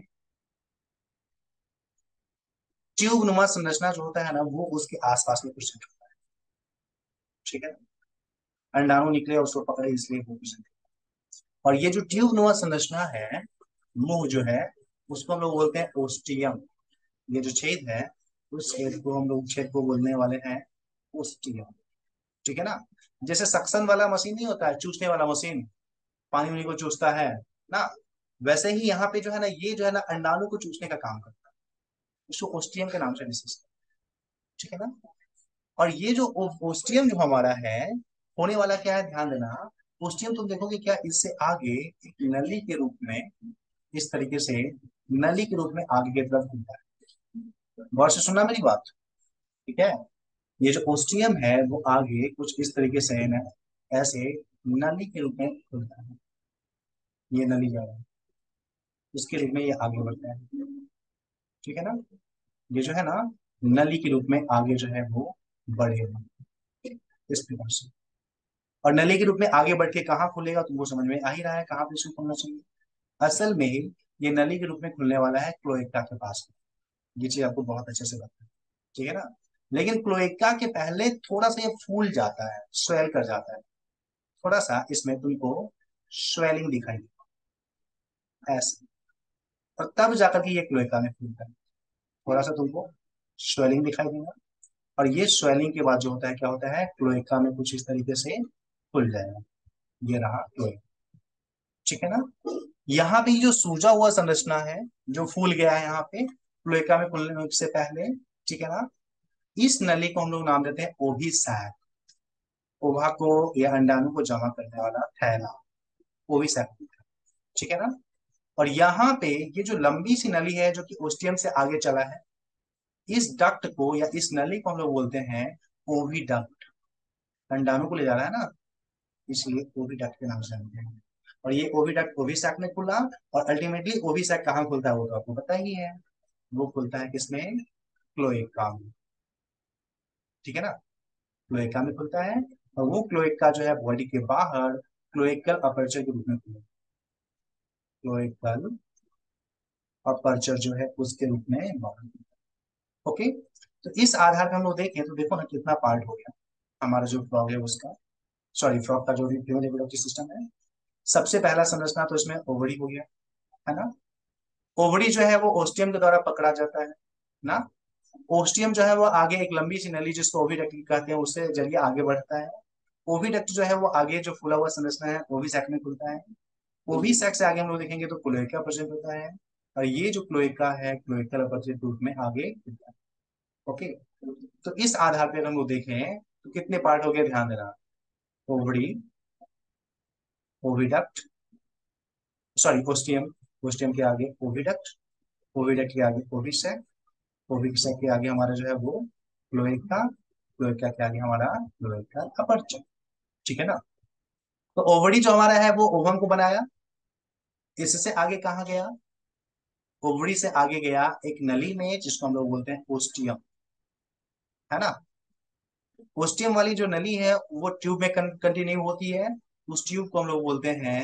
ट्यूब नुमा संरचना जो होता है ना, वो उसके आसपास में कुछ होता है, ठीक है। अंडाणु निकले और उसको पकड़े, इसलिए वो कुछ। और ये जो ट्यूब नुमा संरचना है, मुंह जो है, उसको हम लोग बोलते हैं ओस्टियम। ये जो छेद है, उस छेद को हम लोग, छेद को बोलने वाले हैं ओस्टियम, ठीक है ना। जैसे सक्शन वाला मशीन नहीं होता है, चूसने वाला मशीन, पानी उनी को चूसता है ना, वैसे ही यहाँ पे जो है ना, ये जो है ना अंडाणु को चूसने का काम करता है, इसको ओस्टियम के नाम से विशेष, ठीक है ना। और ये जो ओस्टियम जो हमारा है, होने वाला क्या है, ध्यान देना। ओस्टियम तुम देखोगे क्या, इससे आगे एक नली के रूप में, इस तरीके से नली के रूप में आगे की तरफ खुलता है। गौर से सुनना मेरी बात, ठीक है। ये जो ओस्टियम है वो आगे कुछ इस तरीके से है ना, ऐसे नली के रूप में खुलता है, ये नली जा रहा है, उसके रूप में ये आगे बढ़ता है। ठीक है ना, ये जो है ना नली के रूप में आगे जो है वो बढ़ेगा इस प्रकार से। और नली के रूप में आगे बढ़ के कहाँ खुलेगा तुमको समझ में आ ही रहा है, कहाँ पे इसको खुलना चाहिए। असल में ये नली के रूप में खुलने वाला है क्लोएका के पास में। ये चीज आपको बहुत अच्छे से पता है, ठीक है ना। लेकिन क्लोएका के पहले थोड़ा सा ये फूल जाता है, स्वेल कर जाता है, थोड़ा सा इसमें तुमको स्वेलिंग दिखाई देगा ऐसे। और तब जाकर के ये क्लोएका में फूलता है, थोड़ा सा तुमको स्वेलिंग दिखाई देगा। और ये स्वेलिंग के बाद जो होता है क्या होता है, क्लोएका में कुछ इस तरीके से खुल जाएगा। ये रहा क्लोएका, ठीक है ना। यहाँ पे जो सूजा हुआ संरचना है, जो फूल गया है यहाँ पे क्लोएका में खुलने से पहले, ठीक है ना, इस नली को हम लोग नाम देते हैं ओवी सैक। ओवा को या अंडाणु को जमा करने वाला थैला, ओवी सैक, ठीक है ना। और यहाँ पे ये जो लंबी सी नली है जो कि ओस्टियम से आगे चला है, इस डक्ट को या इस नली को हम लोग बोलते हैं ओविडक्ट। अंडाणु को ले जा रहा है ना, इसलिए ओविडक्ट के नाम से जानते हैं। और ये ओविडक्ट ओविसैक में खुला, और अल्टीमेटली ओविसैक कहाँ खुलता है वो तो आपको पता ही है, वो खुलता है किसमें, क्लोएका में, ठीक है ना। क्लोएका में खुलता है, और वो क्लोएका जो है बॉडी के बाहर क्लोएकल अपर्चर के रूप में खुलता है। क्लोएकल अपर्चर जो है उसके रूप में बाहर। ओके, तो इस आधार पर हम लोग देखें तो देखो ना कितना पार्ट हो गया हमारा जो फ्रॉग है उसका, सॉरी फ्रॉग का जो भी ह्यूमन रिप्रोडक्टिव सिस्टम है। सबसे पहला संरचना तो इसमें ओवरी हो गया, है ना। ओवरी जो है वो ओस्टियम के द्वारा पकड़ा जाता है ना। ओस्टियम जो है वो आगे एक लंबी सी नली जिसको ओविडक्ट कहते हैं उससे जरिए आगे बढ़ता है। ओविडक्ट जो है वो आगे जो फूला हुआ संरचना है ओविसैक में खुलता है। ओविसैक से आगे हम लोग देखेंगे तो क्लोएका प्रेजेंट होता है, और ये जो क्लोएका है क्लोएकल अपरचर रूप में आगे खुलता है। ओके, तो इस आधार पर हम लोग देखें तो कितने पार्ट हो गए ध्यान देना। Ovary, oviduct, sorry ostium, ostium के आगे ओविडक्ट, ओविडक्ट के आगे ओविसैक, ओविसैक के आगे हमारा जो है वो क्लोएका, क्लोएका के आगे हमारा क्लोएका अपरचर, ठीक है ना। तो ओवरी जो हमारा है वो ओवम को बनाया, इससे आगे कहाँ गया, ओवरी से आगे गया एक नली में जिसको हम लोग बोलते हैं ओस्टियम, है ना। ओस्टियम वाली जो नली है वो ट्यूब में कंटिन्यू होती है, उस ट्यूब को हम लोग बोलते हैं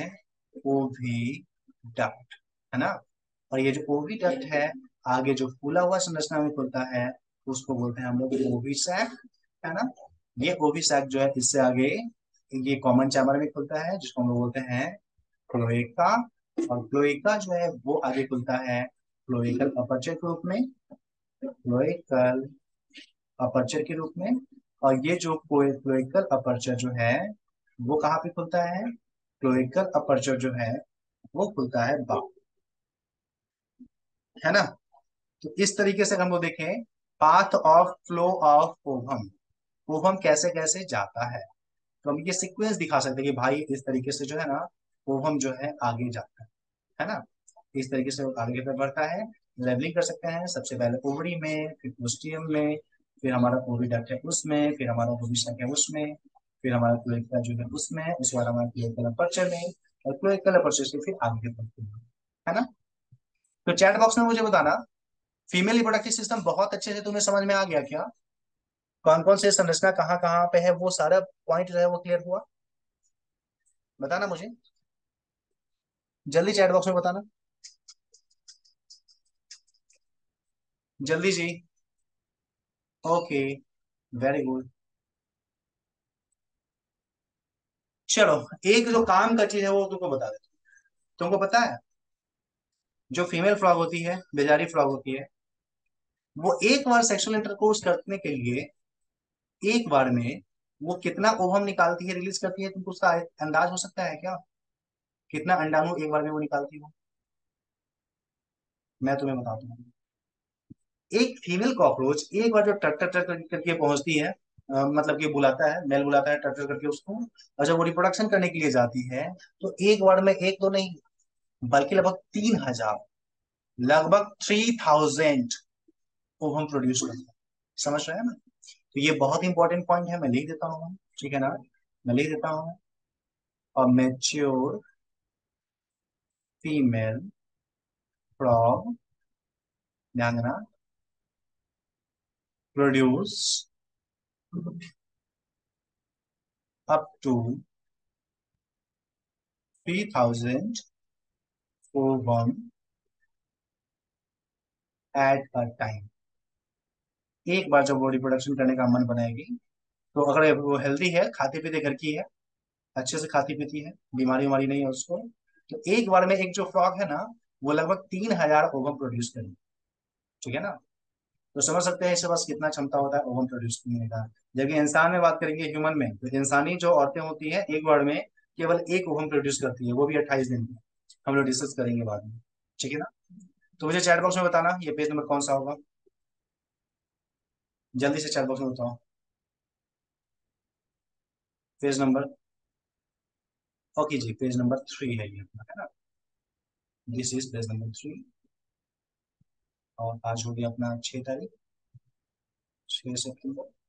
ओविडक्ट, है ना। और ये जो ओविडक्ट है आगे जो फूला हुआ संरचना में खुलता है उसको बोलते हैं हम लोग ओविसैक, है ना। ये ओविसैक जो है इससे आगे ये कॉमन चैम्बर में खुलता है जिसको हम लोग बोलते हैं क्लोएका। और क्लोएका जो है वो आगे खुलता है क्लोएकल अपर्चर के रूप में, क्लोएकल अपर्चर के रूप में। और ये जो क्लोएकल अपर्चर जो है वो कहाँ पे खुलता है, क्लोएकल अपर्चर जो है वो खुलता है बाहर, है ना। तो इस तरीके से हम लोग देखें path of flow of ovum, ovum कैसे कैसे जाता है, तो हम ये सीक्वेंस दिखा सकते हैं कि भाई इस तरीके से जो है ना ओवम जो है आगे जाता है ना। इस तरीके से वो आगे की तरफ बढ़ता है। लेवलिंग कर सकते हैं सबसे पहले ओवरी में, फिर ओस्टियम में, फिर हमारा ओविडक्ट है उसमें, फिर हमारा ओविसैक है उसमें, फिर हमारा क्लोएका जो है उसमें, उसके बाद हमारा क्लोएकल अपर्चर में, और क्लोएकल अपर्चर से फिर आगे बढ़ते हैं, है ना। तो चैट बॉक्स में मुझे बताना फीमेल रिप्रोडक्टिव सिस्टम बहुत अच्छे से तुम्हें समझ में आ गया क्या, कौन कौन से संरचना कहाँ कहाँ पे है वो सारा पॉइंट जो है वो क्लियर हुआ, बताना मुझे जल्दी चैट बॉक्स में बताना, जल्दी जी। Okay, very good. चलो, एक जो काम का चीज है वो तुमको बता देता हूँ। तुमको पता है जो फीमेल फ्रॉग होती है, बेजारी फ्रॉग होती है, वो एक बार सेक्सुअल इंटरकोर्स करने के लिए एक बार में वो कितना ओवम निकालती है, रिलीज करती है, तुमको उसका अंदाज हो सकता है क्या, कितना अंडाणु एक बार में वो निकालती हो। मैं तुम्हें बताता हूँ। एक फीमेल कॉकरोच एक बार जब टट टट टट करके पहुंचती है, मतलब कि बुलाता है, मेल बुलाता है टट टट करके उसको, और जब वो रिप्रोडक्शन करने के लिए जाती है तो एक बार में एक तो नहीं बल्कि लगभग 3,000, लगभग 3,000 ओवम प्रोड्यूस करता है। समझ रहे हैं ना। तो ये बहुत इंपॉर्टेंट पॉइंट है, मैं लिख देता हूँ, ठीक है ना। मैं लिख देता हूँ, और मैच्योर फीमेल फ्रॉग, ध्यान देना, produce up to 3000 ovum at a time. एक बार जब वो रिप्रोडक्शन करने का मन बनाएगी, तो अगर वो हेल्दी है, खाती पीते घर की है, अच्छे से खाती पीती है, बीमारी उमारी नहीं है उसको, तो एक बार में एक जो फ्रॉग है ना, वो लगभग 3000 ओवम प्रोड्यूस करेगी। ठीक है ना? तो समझ सकते हैं इसके पास कितना क्षमता होता है ओवम प्रोड्यूस करने का। जबकि इंसान में बात करेंगे, ह्यूमन में, तो इंसानी जो औरतें होती हैं एक बार में केवल एक ओवम प्रोड्यूस करती है, वो भी 28 दिन में। हम लोग डिस्कस करेंगे बाद में। ठीक है ना? तो मुझे चैट बॉक्स में बताना ये पेज नंबर कौन सा होगा, जल्दी से चैट बॉक्स में बताओ। पेज नंबर, ओके जी, पेज नंबर 3 है ये अपना, है ना? This is page number 3। और आज हो गया अपना 6 तारीख, 6 सितंबर।